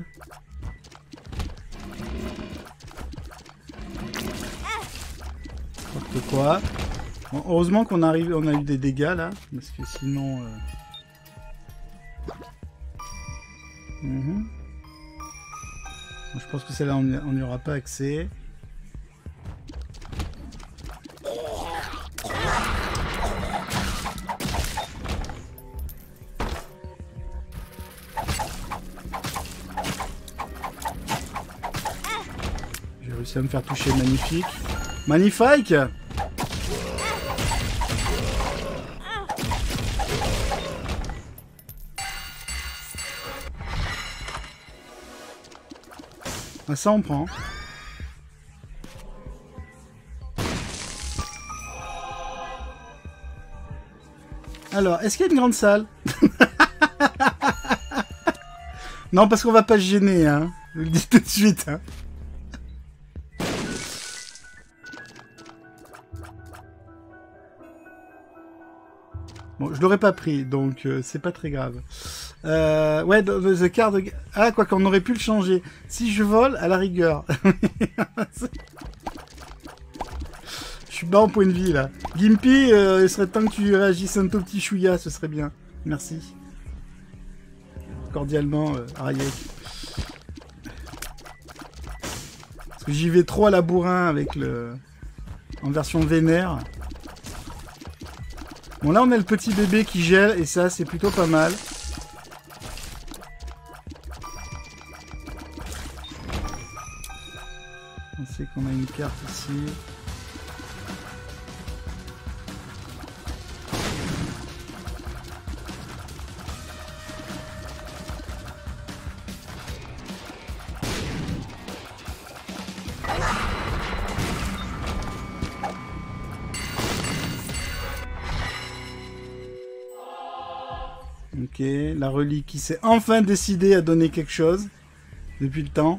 N'importe quoi. Bon, heureusement qu'on arrive, on a eu des dégâts là, parce que sinon. Euh... Mmh. Je pense que celle-là, on n'y aura pas accès. J'ai réussi à me faire toucher magnifique. Magnifique! Ah, ça on prend. Alors, est-ce qu'il y a une grande salle? Non, parce qu'on va pas se gêner, hein. Je le dis tout de suite, hein. Bon, je l'aurais pas pris, donc euh, c'est pas très grave. Euh, ouais, the, the card... Ah, quoi qu'on aurait pu le changer. Si je vole, à la rigueur. Je suis bas en point de vie, là. Gimpy, euh, il serait temps que tu réagisses un tout petit chouïa, ce serait bien. Merci. Cordialement, euh, Ariek. Parce que j'y vais trop à la bourrin avec le... en version vénère. Bon, là, on a le petit bébé qui gèle, et ça, c'est plutôt pas mal. On sait qu'on a une carte ici. Ok, la relique qui s'est enfin décidée à donner quelque chose depuis le temps.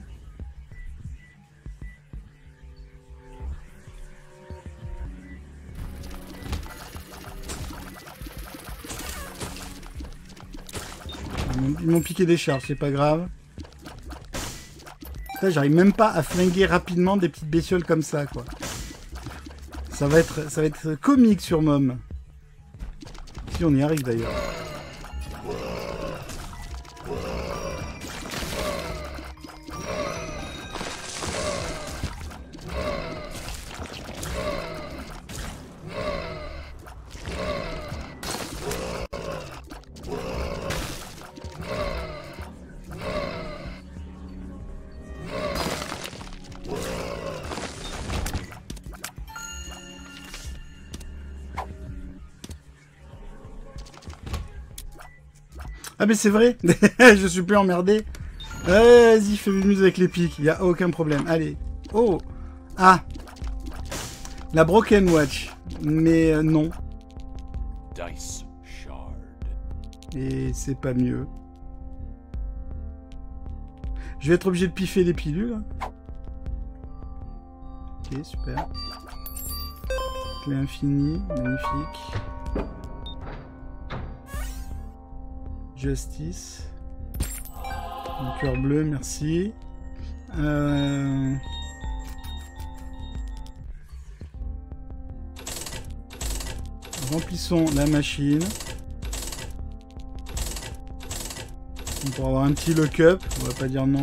Ils m'ont piqué des charges, c'est pas grave. J'arrive même pas à flinguer rapidement des petites bestioles comme ça, quoi. Ça va être, ça va être comique sur Mom. Si on y arrive d'ailleurs. Ah mais c'est vrai. Je suis plus emmerdé. Vas-y, fais muse avec les pics, il n'y a aucun problème. Allez. Oh. Ah. La Broken Watch. Mais euh, non. Dice shard. Et c'est pas mieux. Je vais être obligé de piffer les pilules. Ok, super. Clé infinie, magnifique. Justice. Un cœur bleu, merci. Euh... Remplissons la machine. Pour avoir un petit lock-up, on va pas dire non.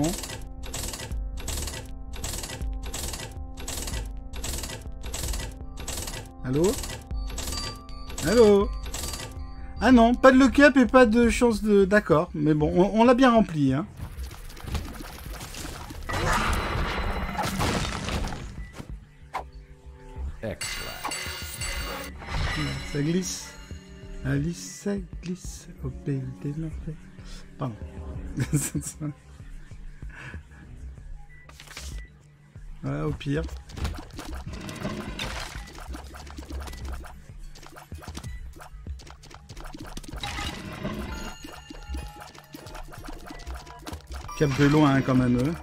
Allô? Allô? Ah non, pas de lock-up et pas de chance de... D'accord, mais bon, on, on l'a bien rempli, hein. Ça glisse. Alice, ça glisse au pays des merveilles. Pardon. Ouais, au pire. Cap de loin hein, quand même eux.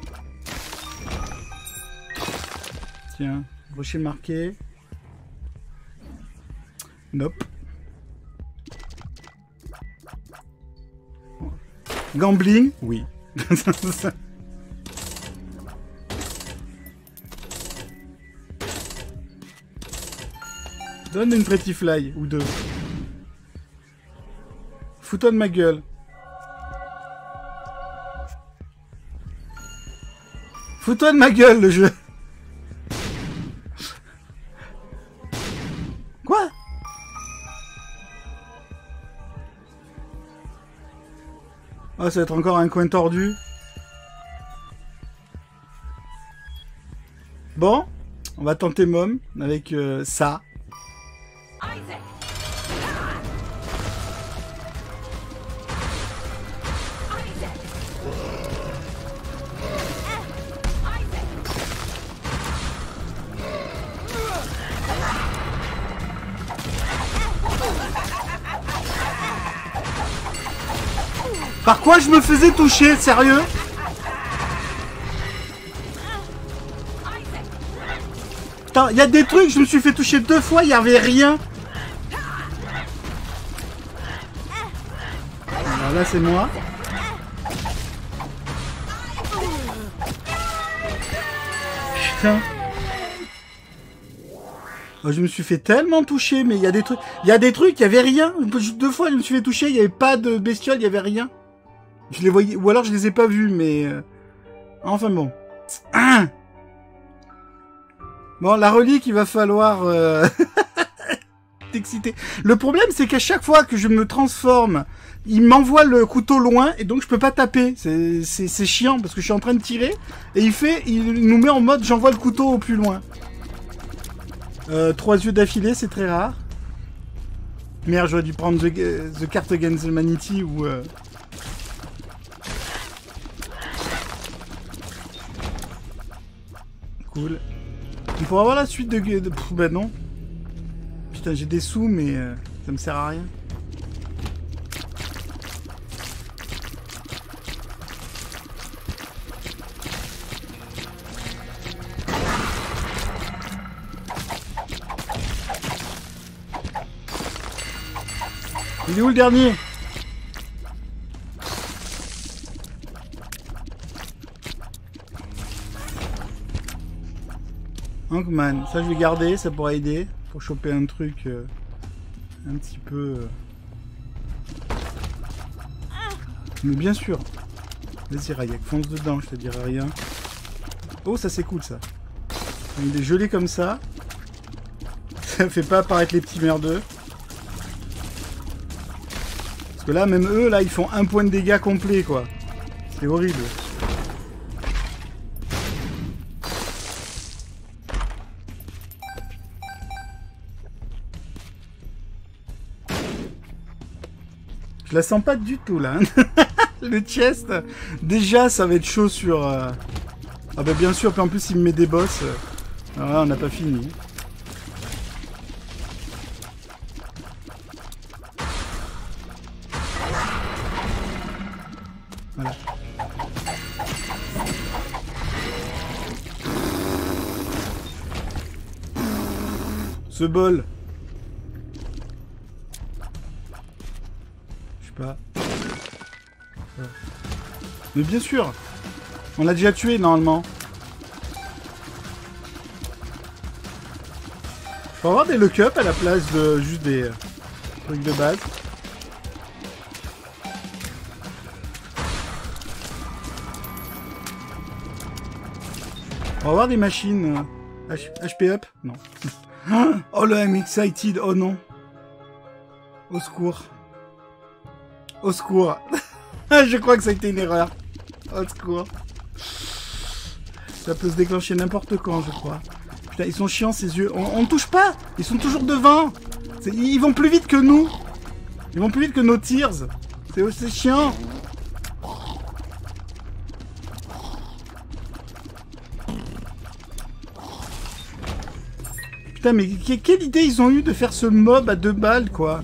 Tiens, rocher marqué. Nope. Gambling, oui. Donne une pretty fly ou deux. Fous-toi de ma gueule. Fous-toi de ma gueule, le jeu. Quoi? Oh, ça va être encore un coin tordu. Bon, on va tenter Mom avec euh, ça. Par quoi je me faisais toucher, sérieux? Putain, il y a des trucs, je me suis fait toucher deux fois, il n'y avait rien. Alors là, c'est moi. Putain. Oh, je me suis fait tellement toucher, mais il y a des trucs... Il y a des trucs, il y avait rien. Juste deux fois, je me suis fait toucher, il n'y avait pas de bestiole, il y avait rien. Je les voyais... Ou alors, je les ai pas vus, mais... euh, Enfin bon. Ah bon, la relique, il va falloir... Euh... t'exciter. Le problème, c'est qu'à chaque fois que je me transforme, il m'envoie le couteau loin, et donc je peux pas taper. C'est c'est- c'est chiant, parce que je suis en train de tirer, et il fait... Il nous met en mode, j'envoie le couteau au plus loin. Euh, trois yeux d'affilée, c'est très rare. Merde, j'aurais dû prendre The, the Cart Against Humanity ou... Euh... Cool. On pourra avoir la suite de... de... Pff, bah non. Putain, j'ai des sous, mais euh, ça me sert à rien. Il est où le dernier? Hawkman, ça je vais garder, ça pourra aider pour choper un truc euh, un petit peu... euh. Mais bien sûr. Vas-y Rayek, fonce dedans, je te dirai rien. Oh, ça c'est cool ça. Il est gelé comme ça. Ça fait pas apparaître les petits merdeux. Parce que là, même eux, là, ils font un point de dégâts complet, quoi. C'est horrible. Je la sens pas du tout, là. Le chest, déjà, ça va être chaud sur... Euh... Ah bah bien sûr, puis en plus, il me met des boss. Alors là, on n'a pas fini. Voilà. Ce bol. Je sais pas. Mais bien sûr. On l'a déjà tué normalement. Faut avoir des lock-up à la place de juste des euh, trucs de base. On va avoir des machines. euh, H- HP up? Non. Oh là, I'm excited. Oh non. Au secours. Au secours. Je crois que ça a été une erreur. Au secours. Ça peut se déclencher n'importe quand, je crois. Putain, ils sont chiants ces yeux. On, on ne touche pas. Ils sont toujours devant. C'est- Ils vont plus vite que nous. Ils vont plus vite que nos tirs. C'est c'est chiant. Putain, mais que- quelle idée ils ont eu de faire ce mob à deux balles, quoi.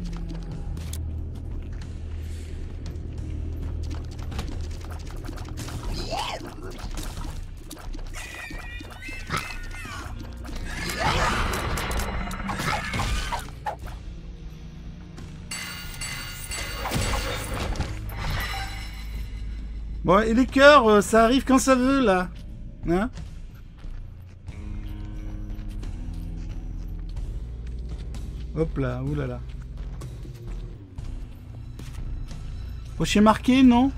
Bon, et les cœurs, euh, ça arrive quand ça veut, là. Hein? Hop là, oulala. Rocher marqué, non?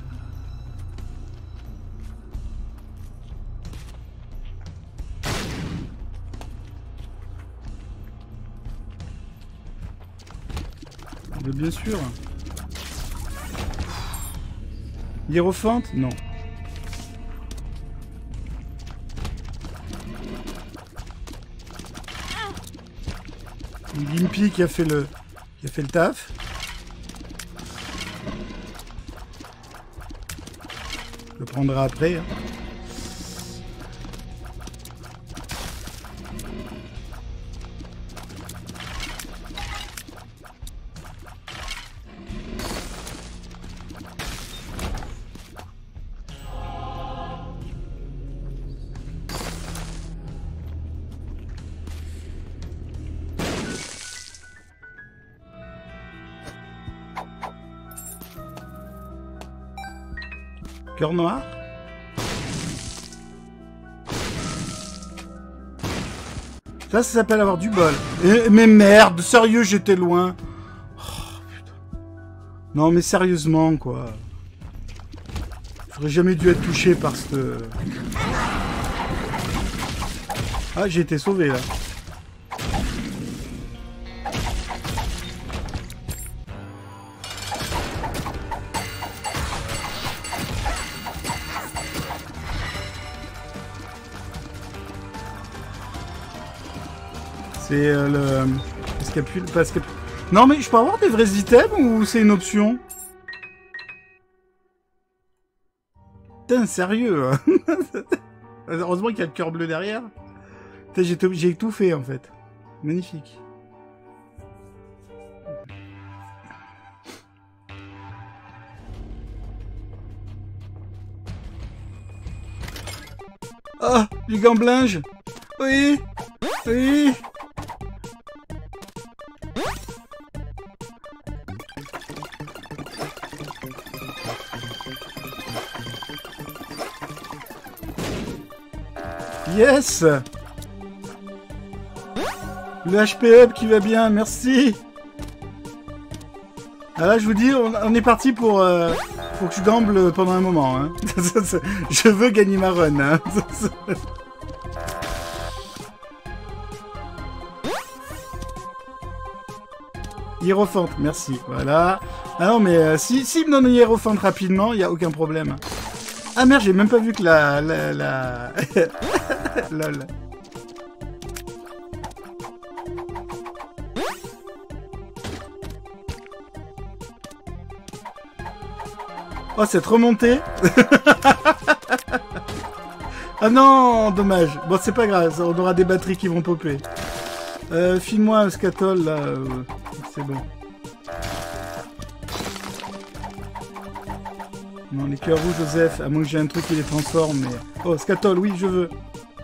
Mais bien sûr. Hiérophante? Non. Gimpy qui a fait le qui a fait le taf. Je le prendrai après. Hein. Cœur noir. Ça, ça s'appelle avoir du bol. Et, mais merde, sérieux, j'étais loin. Oh, putain. Non, mais sérieusement, quoi. J'aurais jamais dû être touché par ce... Ah, j'ai été sauvé, là. C'est euh, le... Parce qu'il y a plus... Parce que... Non, mais je peux avoir des vrais items ou c'est une option? Putain, sérieux hein. Heureusement qu'il y a le cœur bleu derrière. J'ai tout fait, en fait. Magnifique. Ah, du gamblinge. Oui. Oui. Yes. Le H P up qui va bien, merci. Ah là, je vous dis, on, on est parti pour, euh, pour que je gamble pendant un moment. Hein. Je veux gagner ma run. Hein. Hiérophante, merci. Voilà. Ah non, mais euh, si, si me donne une hiérophante rapidement, il n'y a aucun problème. Ah merde, j'ai même pas vu que la... la, la... Lol. Oh, cette remontée. Ah non, dommage. Bon, c'est pas grave, on aura des batteries qui vont popper. Euh, file-moi un scatol, là. Euh, c'est bon. Non, les cœurs rouges, Joseph, à moins que j'ai un truc qui les transforme, mais... Oh, scatol, oui, je veux.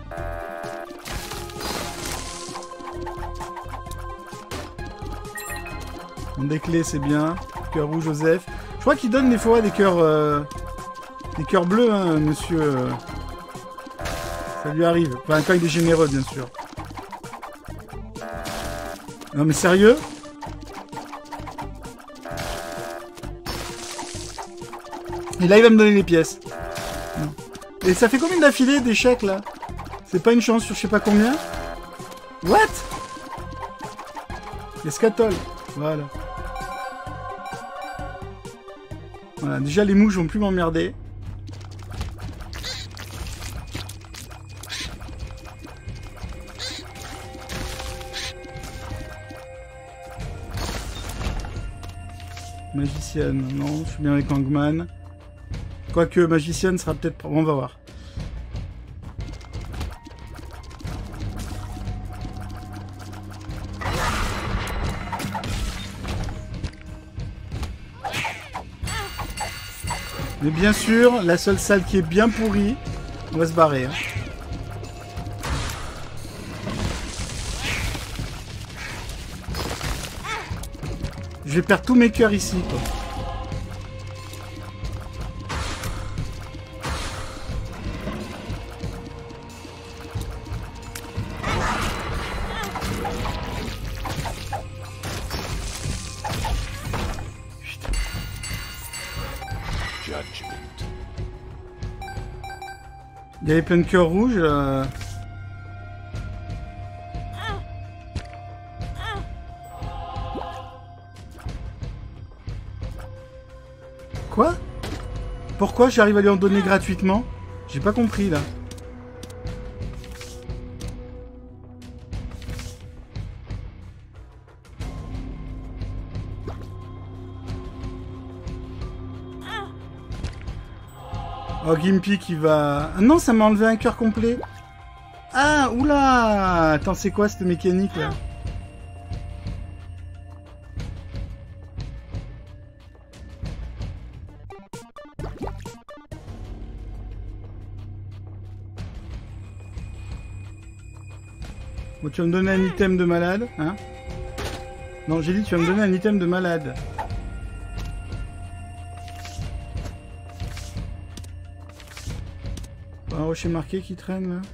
On des clés, c'est bien. Cœur rouge, Joseph. Je crois qu'il donne des fois des cœurs... Euh... Des cœurs bleus, hein, monsieur... Euh... Ça lui arrive. Enfin, quand il est généreux, bien sûr. Non, mais sérieux? Et là, il va me donner les pièces. Et ça fait combien d'affilées d'échecs, là? C'est pas une chance sur je sais pas combien? What? Les scatoles. Voilà. Voilà, déjà, les mouches vont plus m'emmerder. Magicienne, non, je suis bien avec Hangman. Quoique, magicienne sera peut-être... On va voir. Mais bien sûr, la seule salle qui est bien pourrie, on va se barrer. Hein. Je vais perdre tous mes cœurs ici, quoi. Il y avait plein de cœurs rouges. Euh... Quoi? Pourquoi j'arrive à lui en donner gratuitement? J'ai pas compris là. Oh, Gimpy qui va... Ah non, ça m'a enlevé un cœur complet. Ah, oula. Attends, c'est quoi cette mécanique là? Bon, tu vas me donner un item de malade, hein? Non, j'ai dit tu vas me donner un item de malade. Pas un rocher marqué qui traîne là?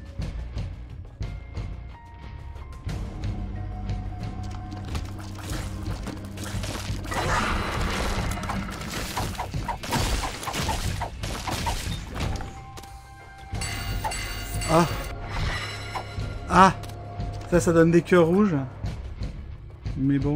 Ah! Ah! Ça, ça donne des cœurs rouges. Mais bon.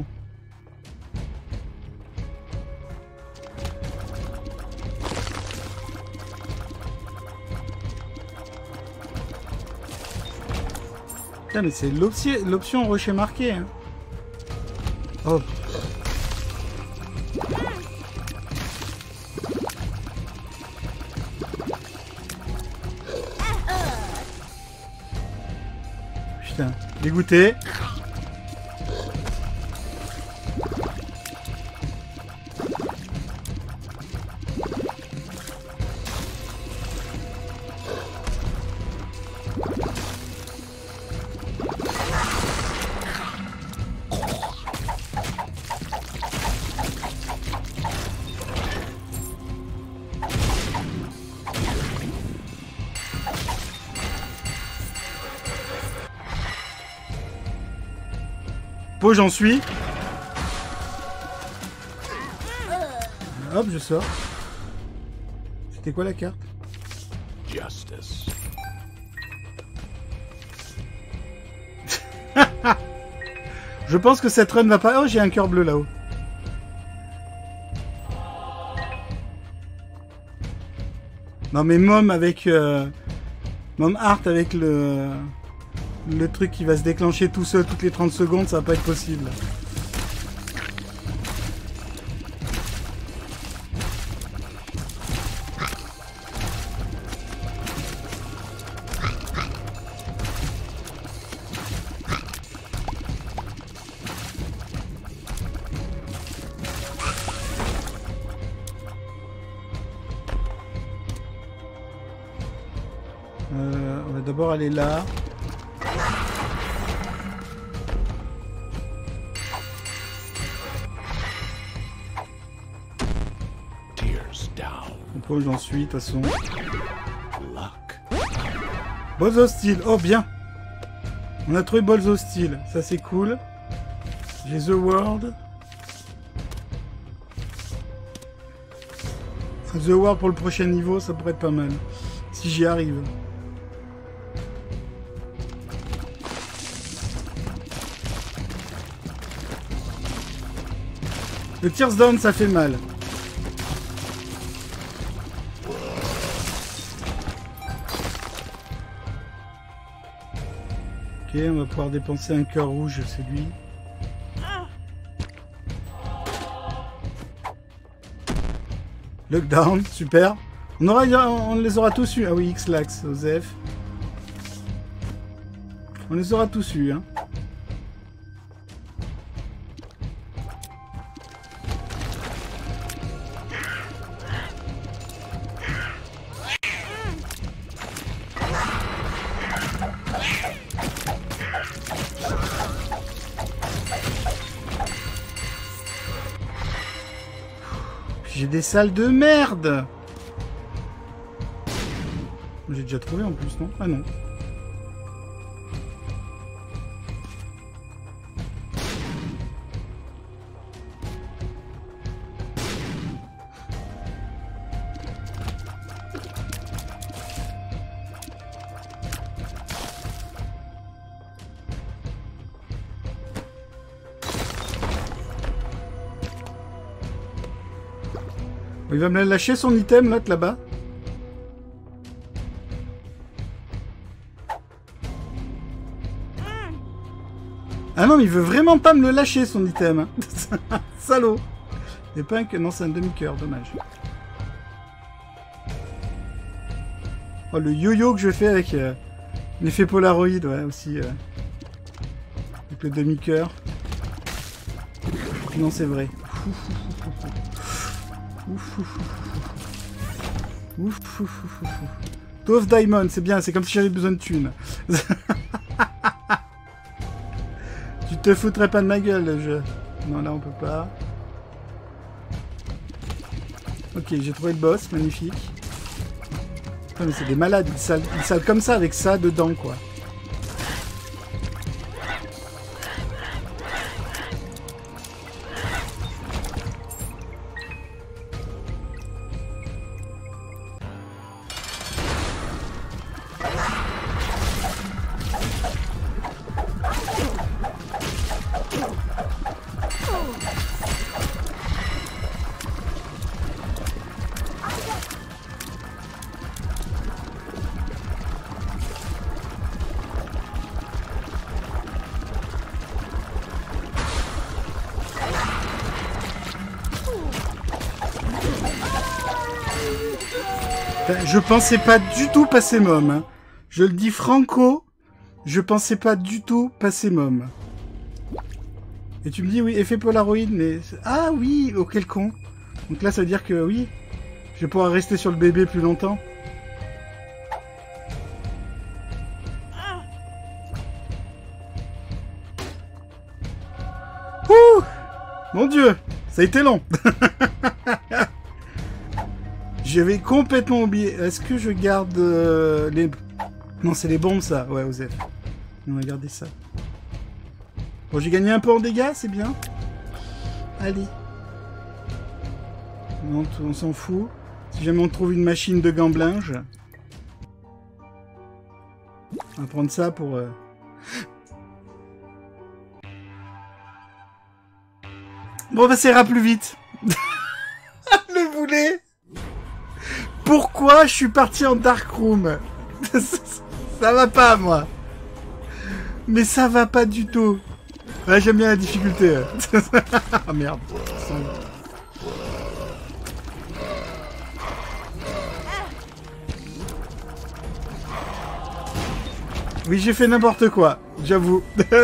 Putain, mais c'est l'option rocher marqué. Hein. Oh. Putain, dégoûté. J'en suis. Hop, je sors. C'était quoi la carte? Justice. Je pense que cette run va pas... Oh, j'ai un cœur bleu là-haut. Non mais Mom avec... Euh... Mom Heart avec le... Le truc qui va se déclencher tout seul toutes les trente secondes, ça va pas être possible. Euh, on va d'abord aller là. Où j'en suis, de toute façon. Balls hostiles. Oh, bien. On a trouvé Balls hostiles. Ça, c'est cool. J'ai The World. The World pour le prochain niveau, ça pourrait être pas mal. Si j'y arrive. Le Tears Down, ça fait mal. Ok, on va pouvoir dépenser un cœur rouge, c'est lui. Lockdown, super. On, aura, on les aura tous eu. Ah oui, X-Lax, Osef. On les aura tous eu, hein. J'ai des salles de merde. J'ai déjà trouvé en plus, non? Ah non. Il va me lâcher son item là, là-bas. Ah non, mais il veut vraiment pas me le lâcher son item. Hein. Salaud. C'est pas un que... Non, c'est un demi-cœur, dommage. Oh, le yo-yo que je fais avec euh, l'effet Polaroid, ouais, aussi. Euh, avec le demi-cœur. Non, c'est vrai. Ouf, ouf, ouf, ouf, ouf, ouf, ouf. Two of Diamond, c'est bien, c'est comme si j'avais besoin de thunes. Tu te foutrais pas de ma gueule, le jeu. Non, là, on peut pas. Ok, j'ai trouvé le boss, magnifique. Putain, mais c'est des malades, ils salent, ils salent comme ça avec ça dedans, quoi. Je pensais pas du tout passer môme. Hein. Je le dis franco, je pensais pas du tout passer môme. Et tu me dis, oui, effet Polaroid, mais... Ah oui, oh quel con. Donc là, ça veut dire que, oui, je vais pouvoir rester sur le bébé plus longtemps. Ouh, mon Dieu, ça a été long. J'avais complètement oublié. Est-ce que je garde euh, les... Non, c'est les bombes, ça. Ouais, Osef. On va garder ça. Bon, j'ai gagné un peu en dégâts, c'est bien. Allez. Non, on s'en fout. Si jamais on trouve une machine de gamblage. On va prendre ça pour... Euh... Bon, bah, ça ira plus vite. Le boulet. Pourquoi je suis parti en Dark Room? Ça va pas, moi. Mais ça va pas du tout. Ouais, j'aime bien la difficulté. Ah merde. Oui, j'ai fait n'importe quoi. J'avoue.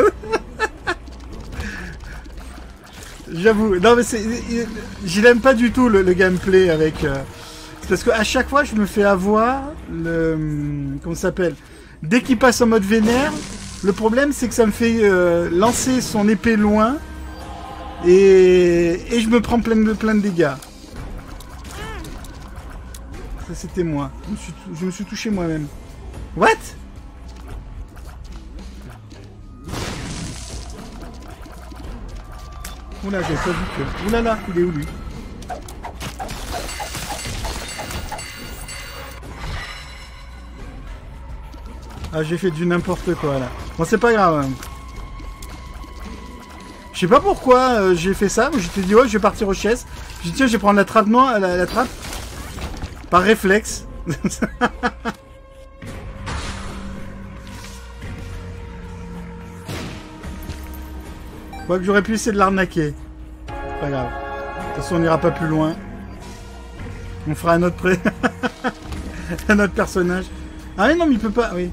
J'avoue. Non, mais c'est... Je l'aime pas du tout, le, le gameplay avec... Euh... Parce qu'à chaque fois, je me fais avoir le... Comment ça s'appelle? Dès qu'il passe en mode vénère, le problème, c'est que ça me fait euh, lancer son épée loin. Et, et je me prends plein de, plein de dégâts. Ça, c'était moi. Je me suis, je me suis touché moi-même. What? Oula, j'avais pas vu que... Oulala, il est où, lui? Ah, j'ai fait du n'importe quoi, là. Bon, c'est pas grave. Hein. Je sais pas pourquoi euh, j'ai fait ça. J'étais dit, ouais, je vais partir aux chaises. J'ai dit, tiens, je vais prendre la trappe noire, la, la trappe. Par réflexe. Quoi que j'aurais pu essayer de l'arnaquer. Pas grave. De toute façon, on n'ira pas plus loin. On fera un autre pré... un autre personnage. Ah mais non, mais il peut pas... Oui.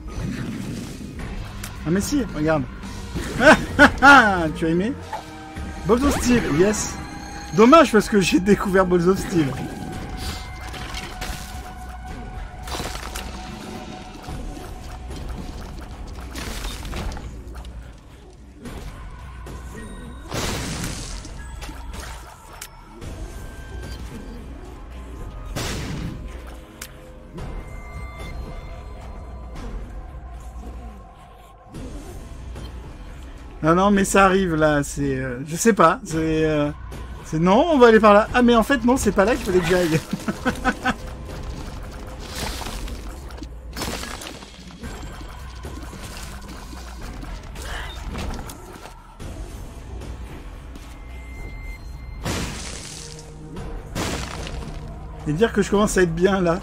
Ah mais si, regarde. Tu as aimé? Balls of Steel, yes. Dommage parce que j'ai découvert Balls of Steel. Non, non, mais ça arrive là, c'est... Euh, je sais pas, c'est... Euh, c'est non, on va aller par là. Ah, mais en fait, non, c'est pas là qu'il fallait que j'aille. Et dire que je commence à être bien là.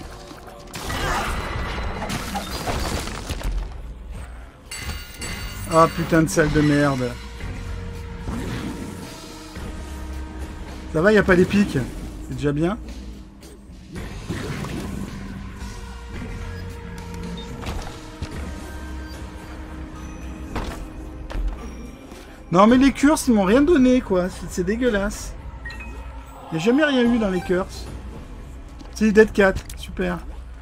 Ah, putain de salle de merde. Ça va, y a pas les pics. C'est déjà bien. Non, mais les curses, ils m'ont rien donné, quoi. C'est dégueulasse. Y a jamais rien eu dans les curses. Si, Dead Cat. Super.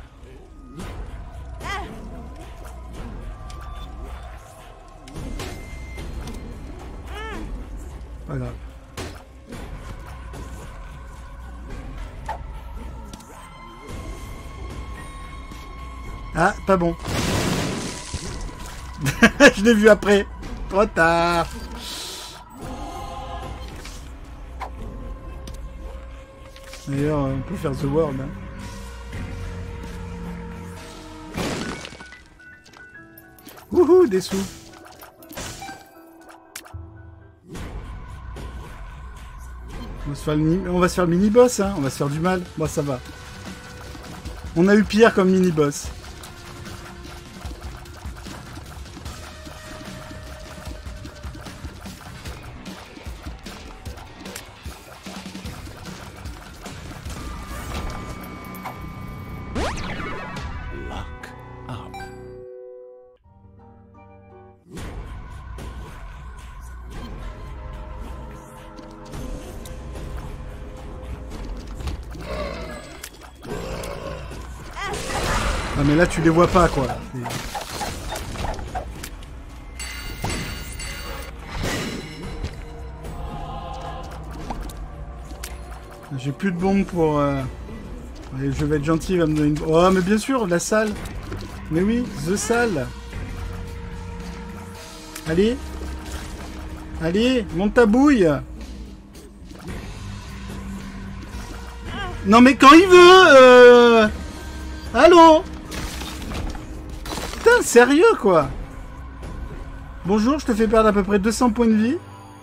Pas grave. Ah, pas bon. Je l'ai vu après. Trop tard. D'ailleurs, on peut faire The World. Hein. Wouhou, des sous. On va se faire le, on va se faire le mini-boss, hein. On va se faire du mal. Bon, ça va. On a eu pire comme mini-boss. Ah mais là tu les vois pas quoi. J'ai plus de bombes pour... Euh... Allez, je vais être gentil, il va me donner une... Oh mais bien sûr, la salle. Mais oui, the salle. Allez. Allez, monte ta bouille. Non mais quand il veut euh... Allô? Putain, sérieux quoi? Bonjour, je te fais perdre à peu près deux cents points de vie.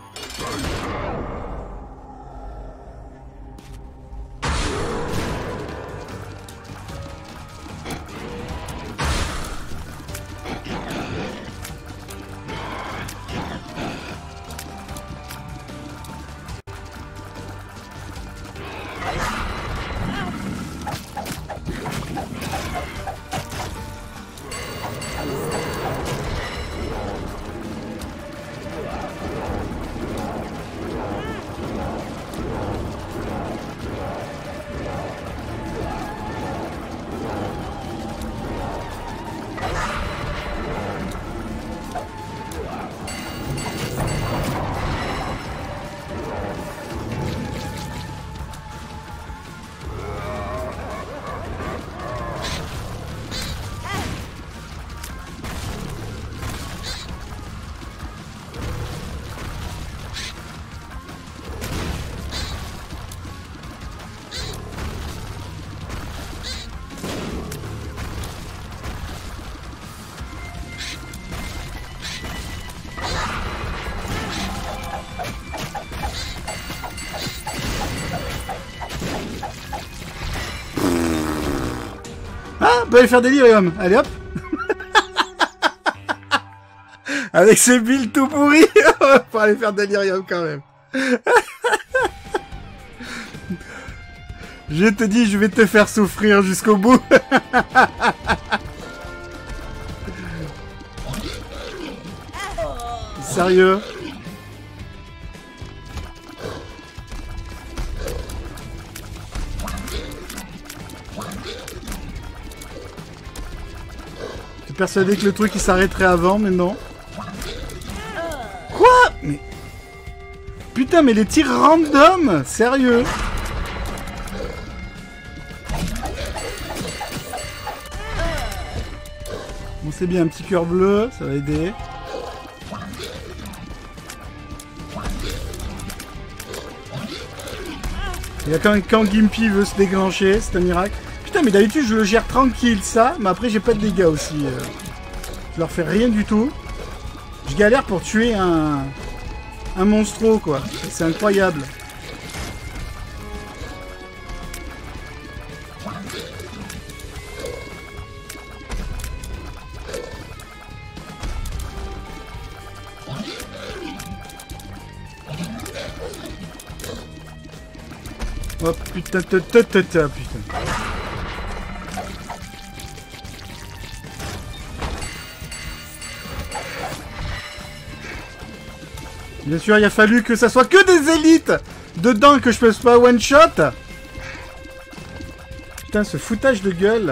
Ah, on peut aller faire Delirium. Allez hop. Avec ses builds tout pourris, on va pas aller faire Delirium quand même. Je te dis, je vais te faire souffrir jusqu'au bout. Sérieux? Persuadé que le truc il s'arrêterait avant, mais non. Quoi? Mais... Putain, mais les tirs random? Sérieux? Bon, c'est bien, un petit cœur bleu, ça va aider. Il y a quand même quand Gimpy veut se déclencher, c'est un miracle. Putain, mais d'habitude je le gère tranquille ça, mais après j'ai pas de dégâts aussi. Euh. Je leur fais rien du tout. Je galère pour tuer un, un monstro quoi. C'est incroyable. Oh putain, ta ta ta ta putain. Bien sûr, il a fallu que ça soit que des élites dedans que je peux pas one shot. Putain, ce foutage de gueule.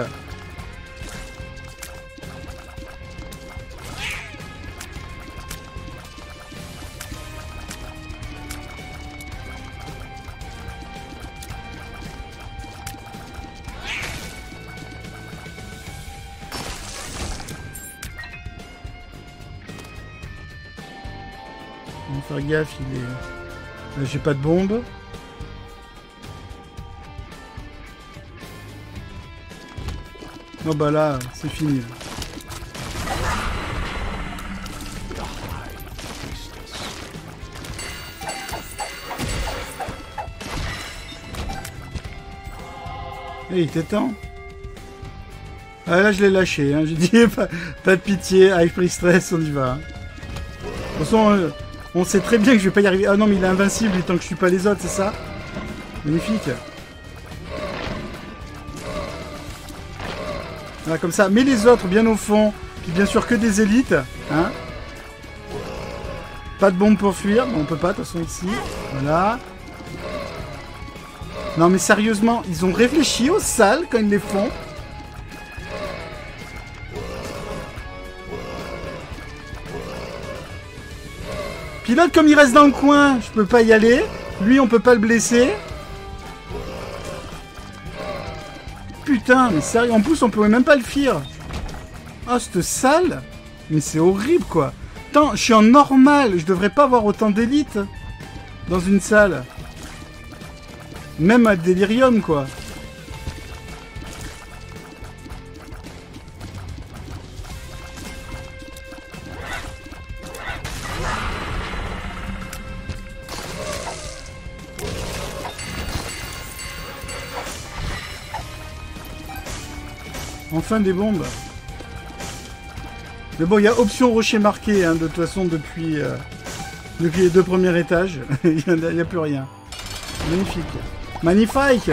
faire gaffe, il est... Là, j'ai pas de bombe. Oh bah là, c'est fini. Là. Eh, il était temps. Ah là, je l'ai lâché. Hein. J'ai dit, pas, pas de pitié, avec pris stress, on y va. Hein. De toute façon, euh, on sait très bien que je vais pas y arriver. Ah non, mais il est invincible tant que je suis pas les autres, c'est ça? Magnifique. Voilà, comme ça. Mets les autres bien au fond. Puis bien sûr que des élites. Hein. Pas de bombe pour fuir. Bon, on peut pas, de toute façon, ici. Voilà. Non, mais sérieusement, ils ont réfléchi aux salles quand ils les font. Pilote, comme il reste dans le coin, je peux pas y aller. Lui, on peut pas le blesser. Putain, mais sérieux, en plus, on pouvait même pas le fuir. Oh, cette salle. Mais c'est horrible, quoi. Attends, je suis en normal. Je devrais pas avoir autant d'élites dans une salle. Même à Delirium, quoi. Enfin des bombes. Mais bon, il y a option rocher marqué, hein, de toute façon, depuis, euh, depuis les deux premiers étages. Il n'y a, a plus rien. Magnifique. Magnifique.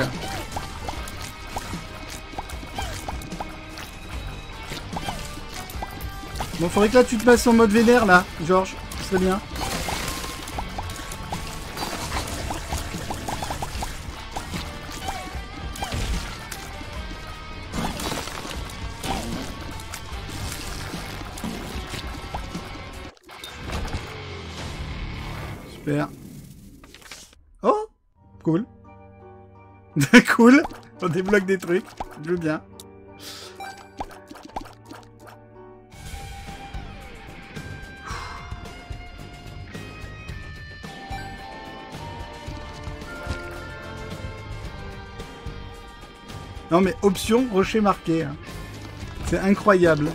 Bon, faudrait que là, tu te passes en mode vénère, là, Georges. Ce serait bien. Super. Oh, cool. Cool. On débloque des trucs. Je veux bien. Non mais option rocher marqué. Hein. C'est incroyable.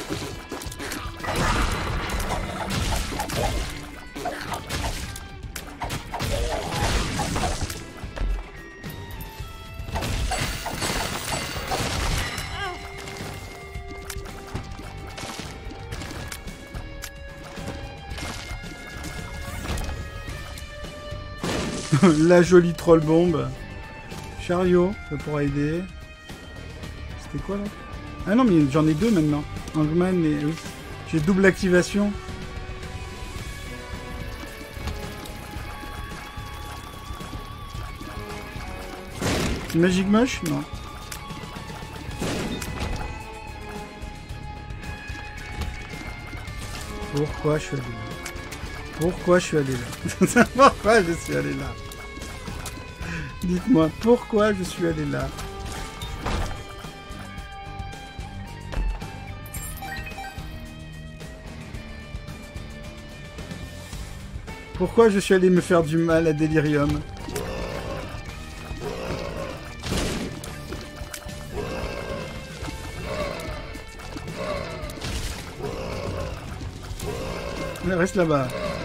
La jolie troll bombe. Chariot, ça pourra aider. C'était quoi là? Ah non, mais j'en ai deux maintenant. Hangman et... Oui. J'ai double activation. Magic Mush? Non. Pourquoi je suis allé là? Pourquoi je suis allé là? Pourquoi je suis allé là? Dites-moi, pourquoi je suis allé là? Pourquoi je suis allé me faire du mal à Delirium? Reste là-bas.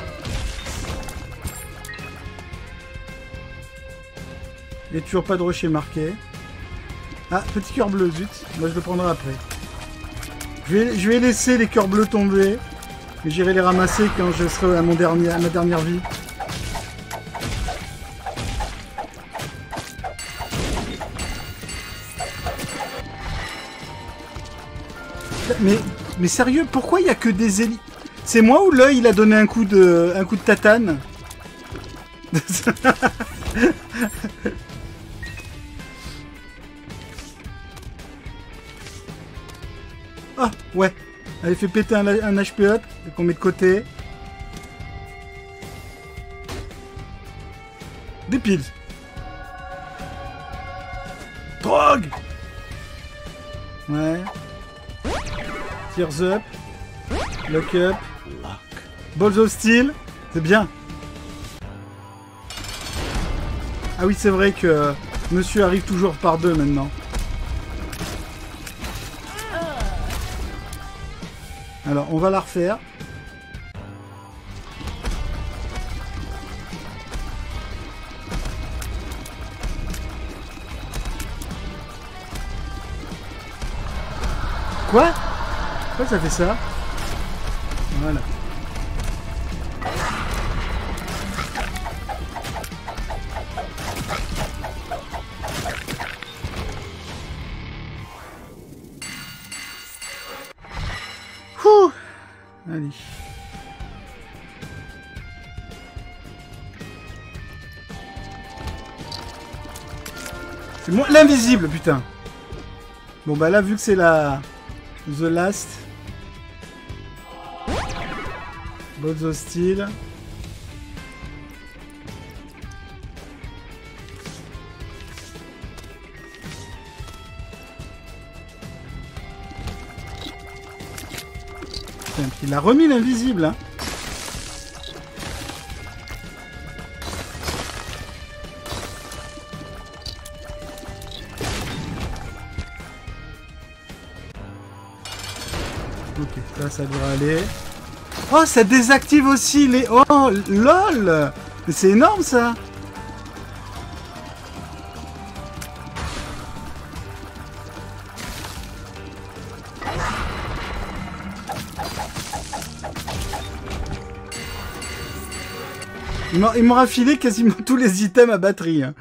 Il n'y a toujours pas de rocher marqué. Ah, petit cœur bleu, zut. Moi, je le prendrai après. Je vais, je vais laisser les cœurs bleus tomber. Et j'irai les ramasser quand je serai à, mon dernier, à ma dernière vie. Mais, mais sérieux, pourquoi il n'y a que des élites? C'est moi ou l'œil il a donné un coup de, un coup de tatane? Ah, ouais. Elle fait péter un, un H P up et qu'on met de côté. Des piles. Drogue. Ouais. Tears up. Lock up. Balls of Steel. C'est bien. Ah oui, c'est vrai que euh, monsieur arrive toujours par deux maintenant. Alors, on va la refaire. Quoi? Pourquoi ça fait ça? Voilà. Ouh. Allez. C'est moi l'invisible, putain. Bon bah là, vu que c'est la... The Last. Bots hostiles. Putain, il a remis l'invisible, hein. Ok, là ça devrait aller. Oh, ça désactive aussi les... Oh, lol. Mais c'est énorme, ça. Il m'aura filé quasiment tous les items à batterie. Hein.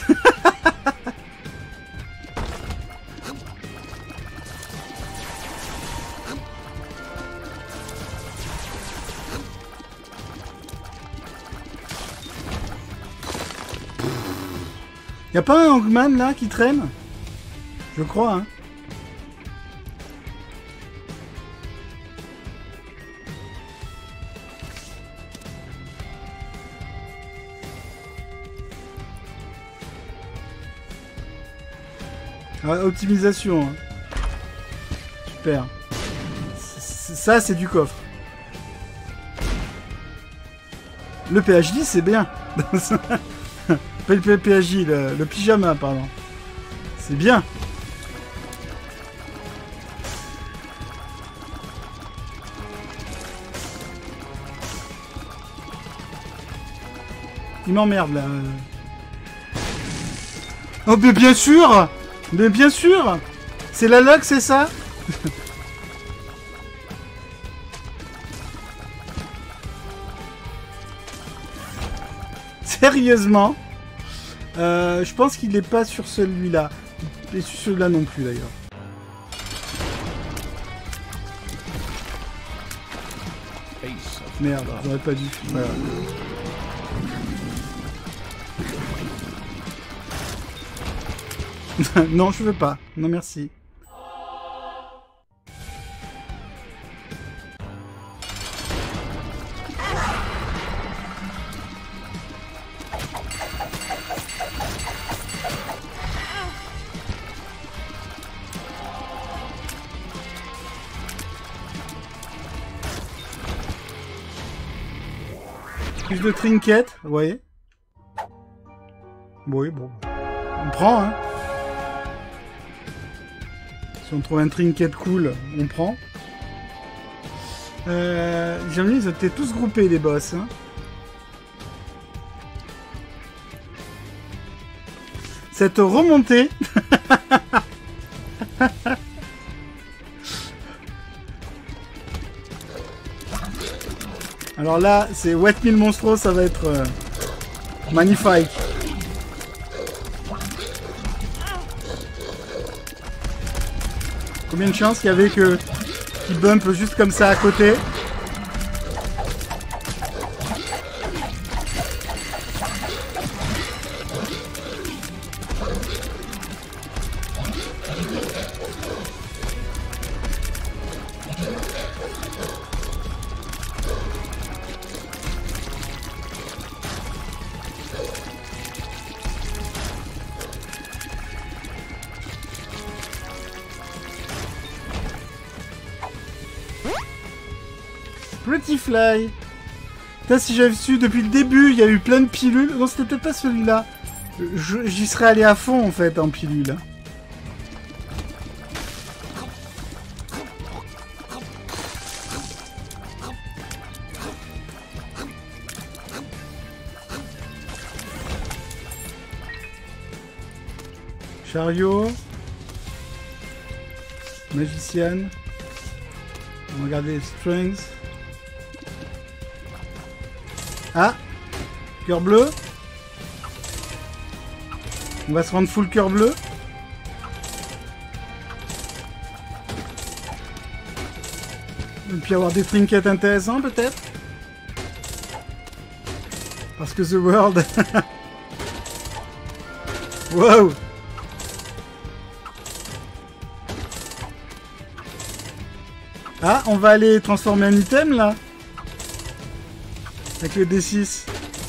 Y'a pas un Hangman là qui traîne? Je crois, hein. Ah, optimisation. Hein. Super. C ça, c'est du coffre. Le P H D, c'est bien. Pas le P H J, le, le pyjama, pardon. C'est bien. Il m'emmerde, là. Oh, mais bien sûr! Mais bien sûr! C'est la lock, c'est ça? Sérieusement? Euh, je pense qu'il n'est pas sur celui-là. Et sur celui-là non plus, d'ailleurs. Merde, j'aurais pas dû. Voilà. Non, je veux pas. Non, merci. Plus de trinkets, vous voyez? Oui, bon. On prend, hein. Si on trouve un trinket cool, on prend. Euh, J'aime bien, ils étaient tous groupés, les boss. Hein. Cette remontée... Alors là, c'est Wet Mill Monstro, ça va être euh, magnifique. Combien de chances qu'il y avait que qu'il bump juste comme ça à côté? Pretty Fly. Putain, si j'avais su depuis le début, il y a eu plein de pilules. Non, c'était peut-être pas celui-là. J'y serais allé à fond en fait en pilule. Chariot. Magicienne. On va regarder Strength. Ah, cœur bleu. On va se rendre full cœur bleu. Et puis avoir des trinkets intéressants peut-être. Parce que The World... Wow. Ah, on va aller transformer un item là. Avec le D six.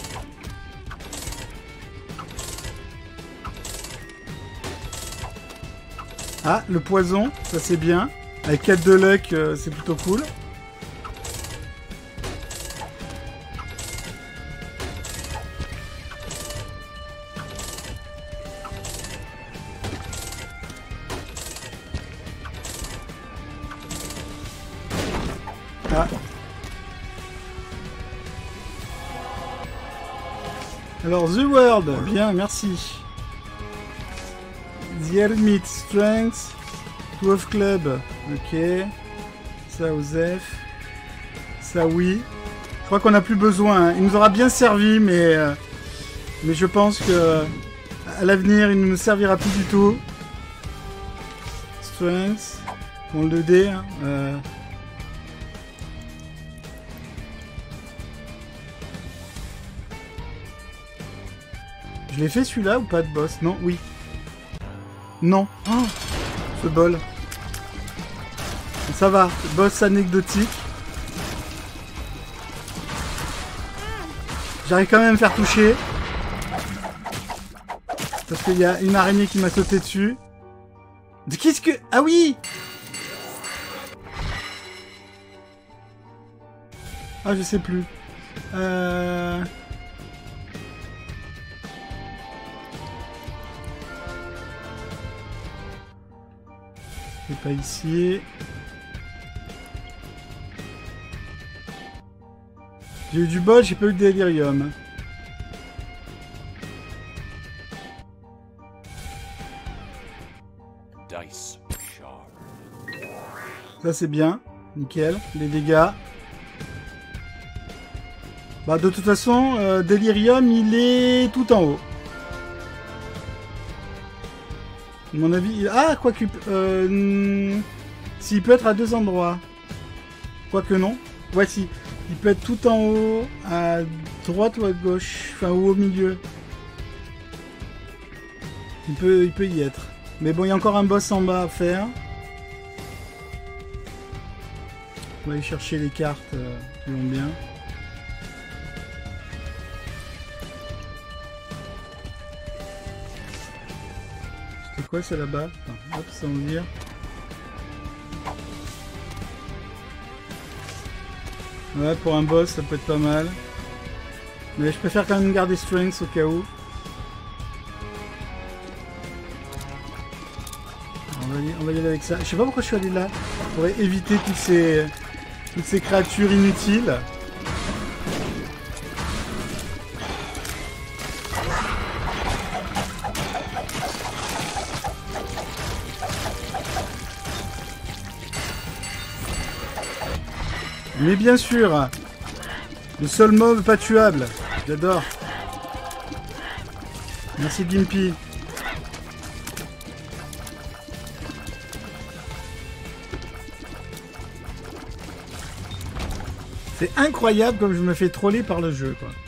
Ah, le poison, ça c'est bien. Avec quatre de luck, euh, c'est plutôt cool. Ah. Alors, The World, bien, merci. The Hermit, Strength, twelve Club, ok. Ça, Osef. Ça, oui. Je crois qu'on n'a plus besoin. Hein. Il nous aura bien servi, mais, euh, mais je pense que à l'avenir, il ne nous servira plus du tout. Strength. Bon, le deux D. Hein. Euh... Je l'ai fait celui-là ou pas de boss? Non, oui. Non. Oh, ce bol. Ça va. Boss anecdotique. J'arrive quand même à me faire toucher. Parce qu'il y a une araignée qui m'a sauté dessus. Qu'est-ce que... Ah oui! Ah, je sais plus. Euh... C'est pas ici. J'ai eu du bol, j'ai pas eu de délirium. Dice shard. Ça c'est bien, nickel. Les dégâts. Bah de toute façon, euh, délirium il est tout en haut. À mon avis, il... ah, quoique... Euh, S'il peut être à deux endroits. Quoique non. Ouais, si. Il peut être tout en haut, à droite ou à gauche. Enfin, ou au milieu. Il peut, il peut y être. Mais bon, il y a encore un boss en bas à faire. On va aller chercher les cartes euh, qui vont bien. C'est quoi ça là-bas? Hop, ça me vire. Ouais, pour un boss, ça peut être pas mal. Mais je préfère quand même garder Strength au cas où. On va, aller, on va y aller avec ça. Je sais pas pourquoi je suis allé là. Pour éviter toutes ces, toutes ces créatures inutiles. Mais bien sûr, le seul mob pas tuable. J'adore. Merci Gimpy. C'est incroyable comme je me fais troller par le jeu, quoi.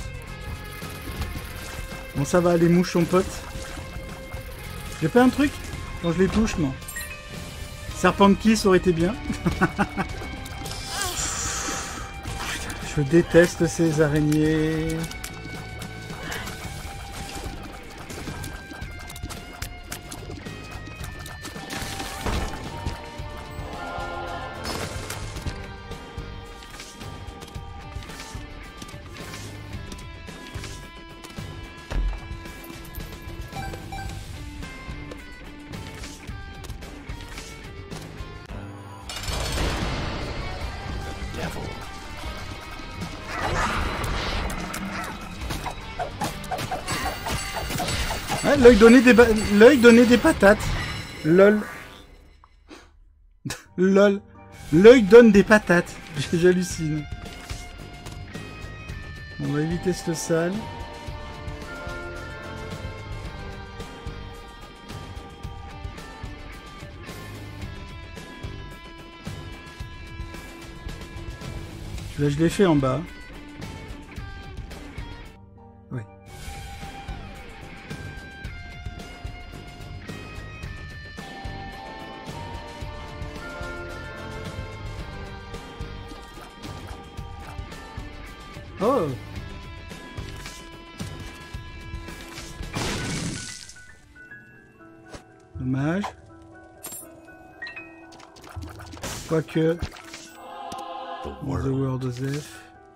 Bon, ça va, les mouches sont potes. J'ai fait un truc quand je les touche, non. Serpent Kiss aurait été bien. Je déteste ces araignées. Ouais, l'œil donnait des l'œil donnait des patates. Lol. Lol. L'œil donne des patates. J'hallucine. On va éviter cette salle. Là, je l'ai fait en bas. Oui. Oh! Dommage. Quoique... The The world. World of Zeph.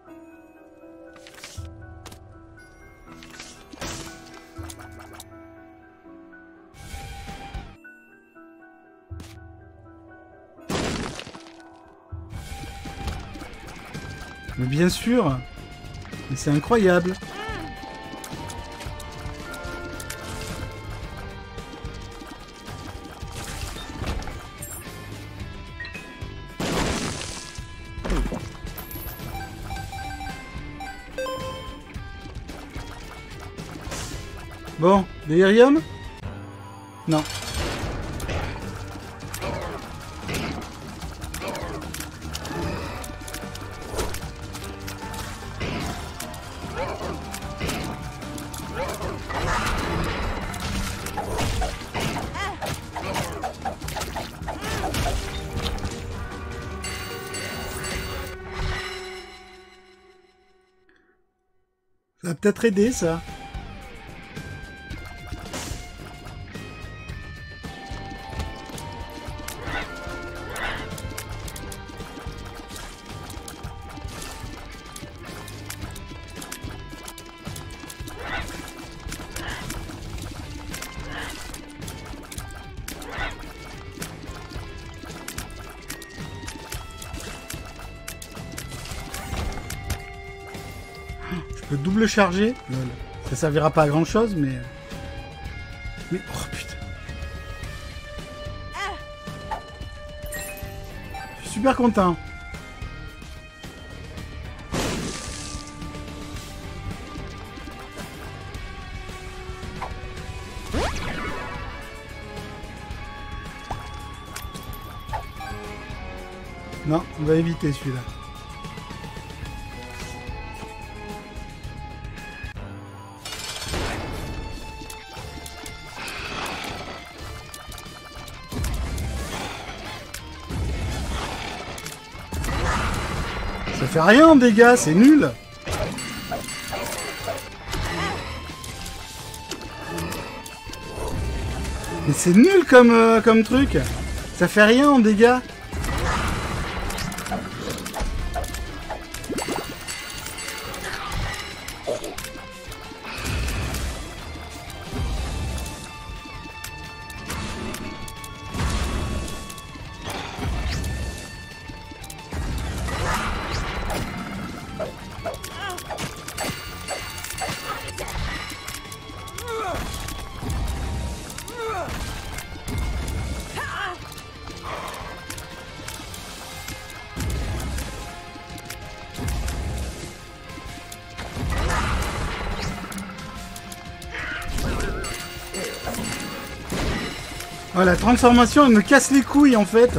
Mais bien sûr. Mais c'est incroyable. Bon, Delirium? Non. Ça va peut-être aider, ça. Je peux double charger. Ça servira pas à grand chose, mais... Mais... Oh putain. Je suis super content. Non, on va éviter celui-là. Ça fait rien en dégâts, c'est nul. Mais c'est nul comme, euh, comme truc. Ça fait rien en dégâts. Oh, la transformation, elle me casse les couilles en fait.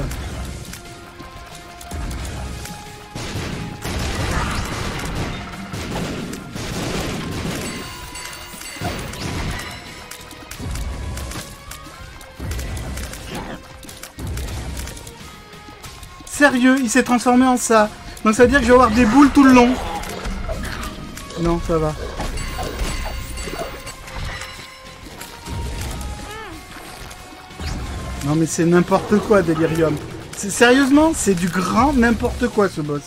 Sérieux, il s'est transformé en ça. Donc ça veut dire que je vais avoir des boules tout le long. Non, ça va. Non mais c'est n'importe quoi, Delirium. Sérieusement, c'est du grand n'importe quoi ce boss.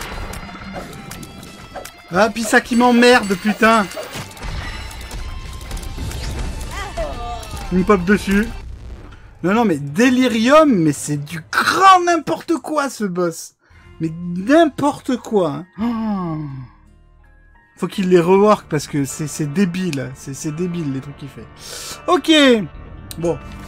Ah, puis ça qui m'emmerde, putain. Il me pop dessus. Non, non, mais Delirium, mais c'est du grand n'importe quoi, ce boss. Mais n'importe quoi. Hein. Oh. Faut qu'il les rework parce que c'est débile. C'est débile, les trucs qu'il fait. Ok. Bon,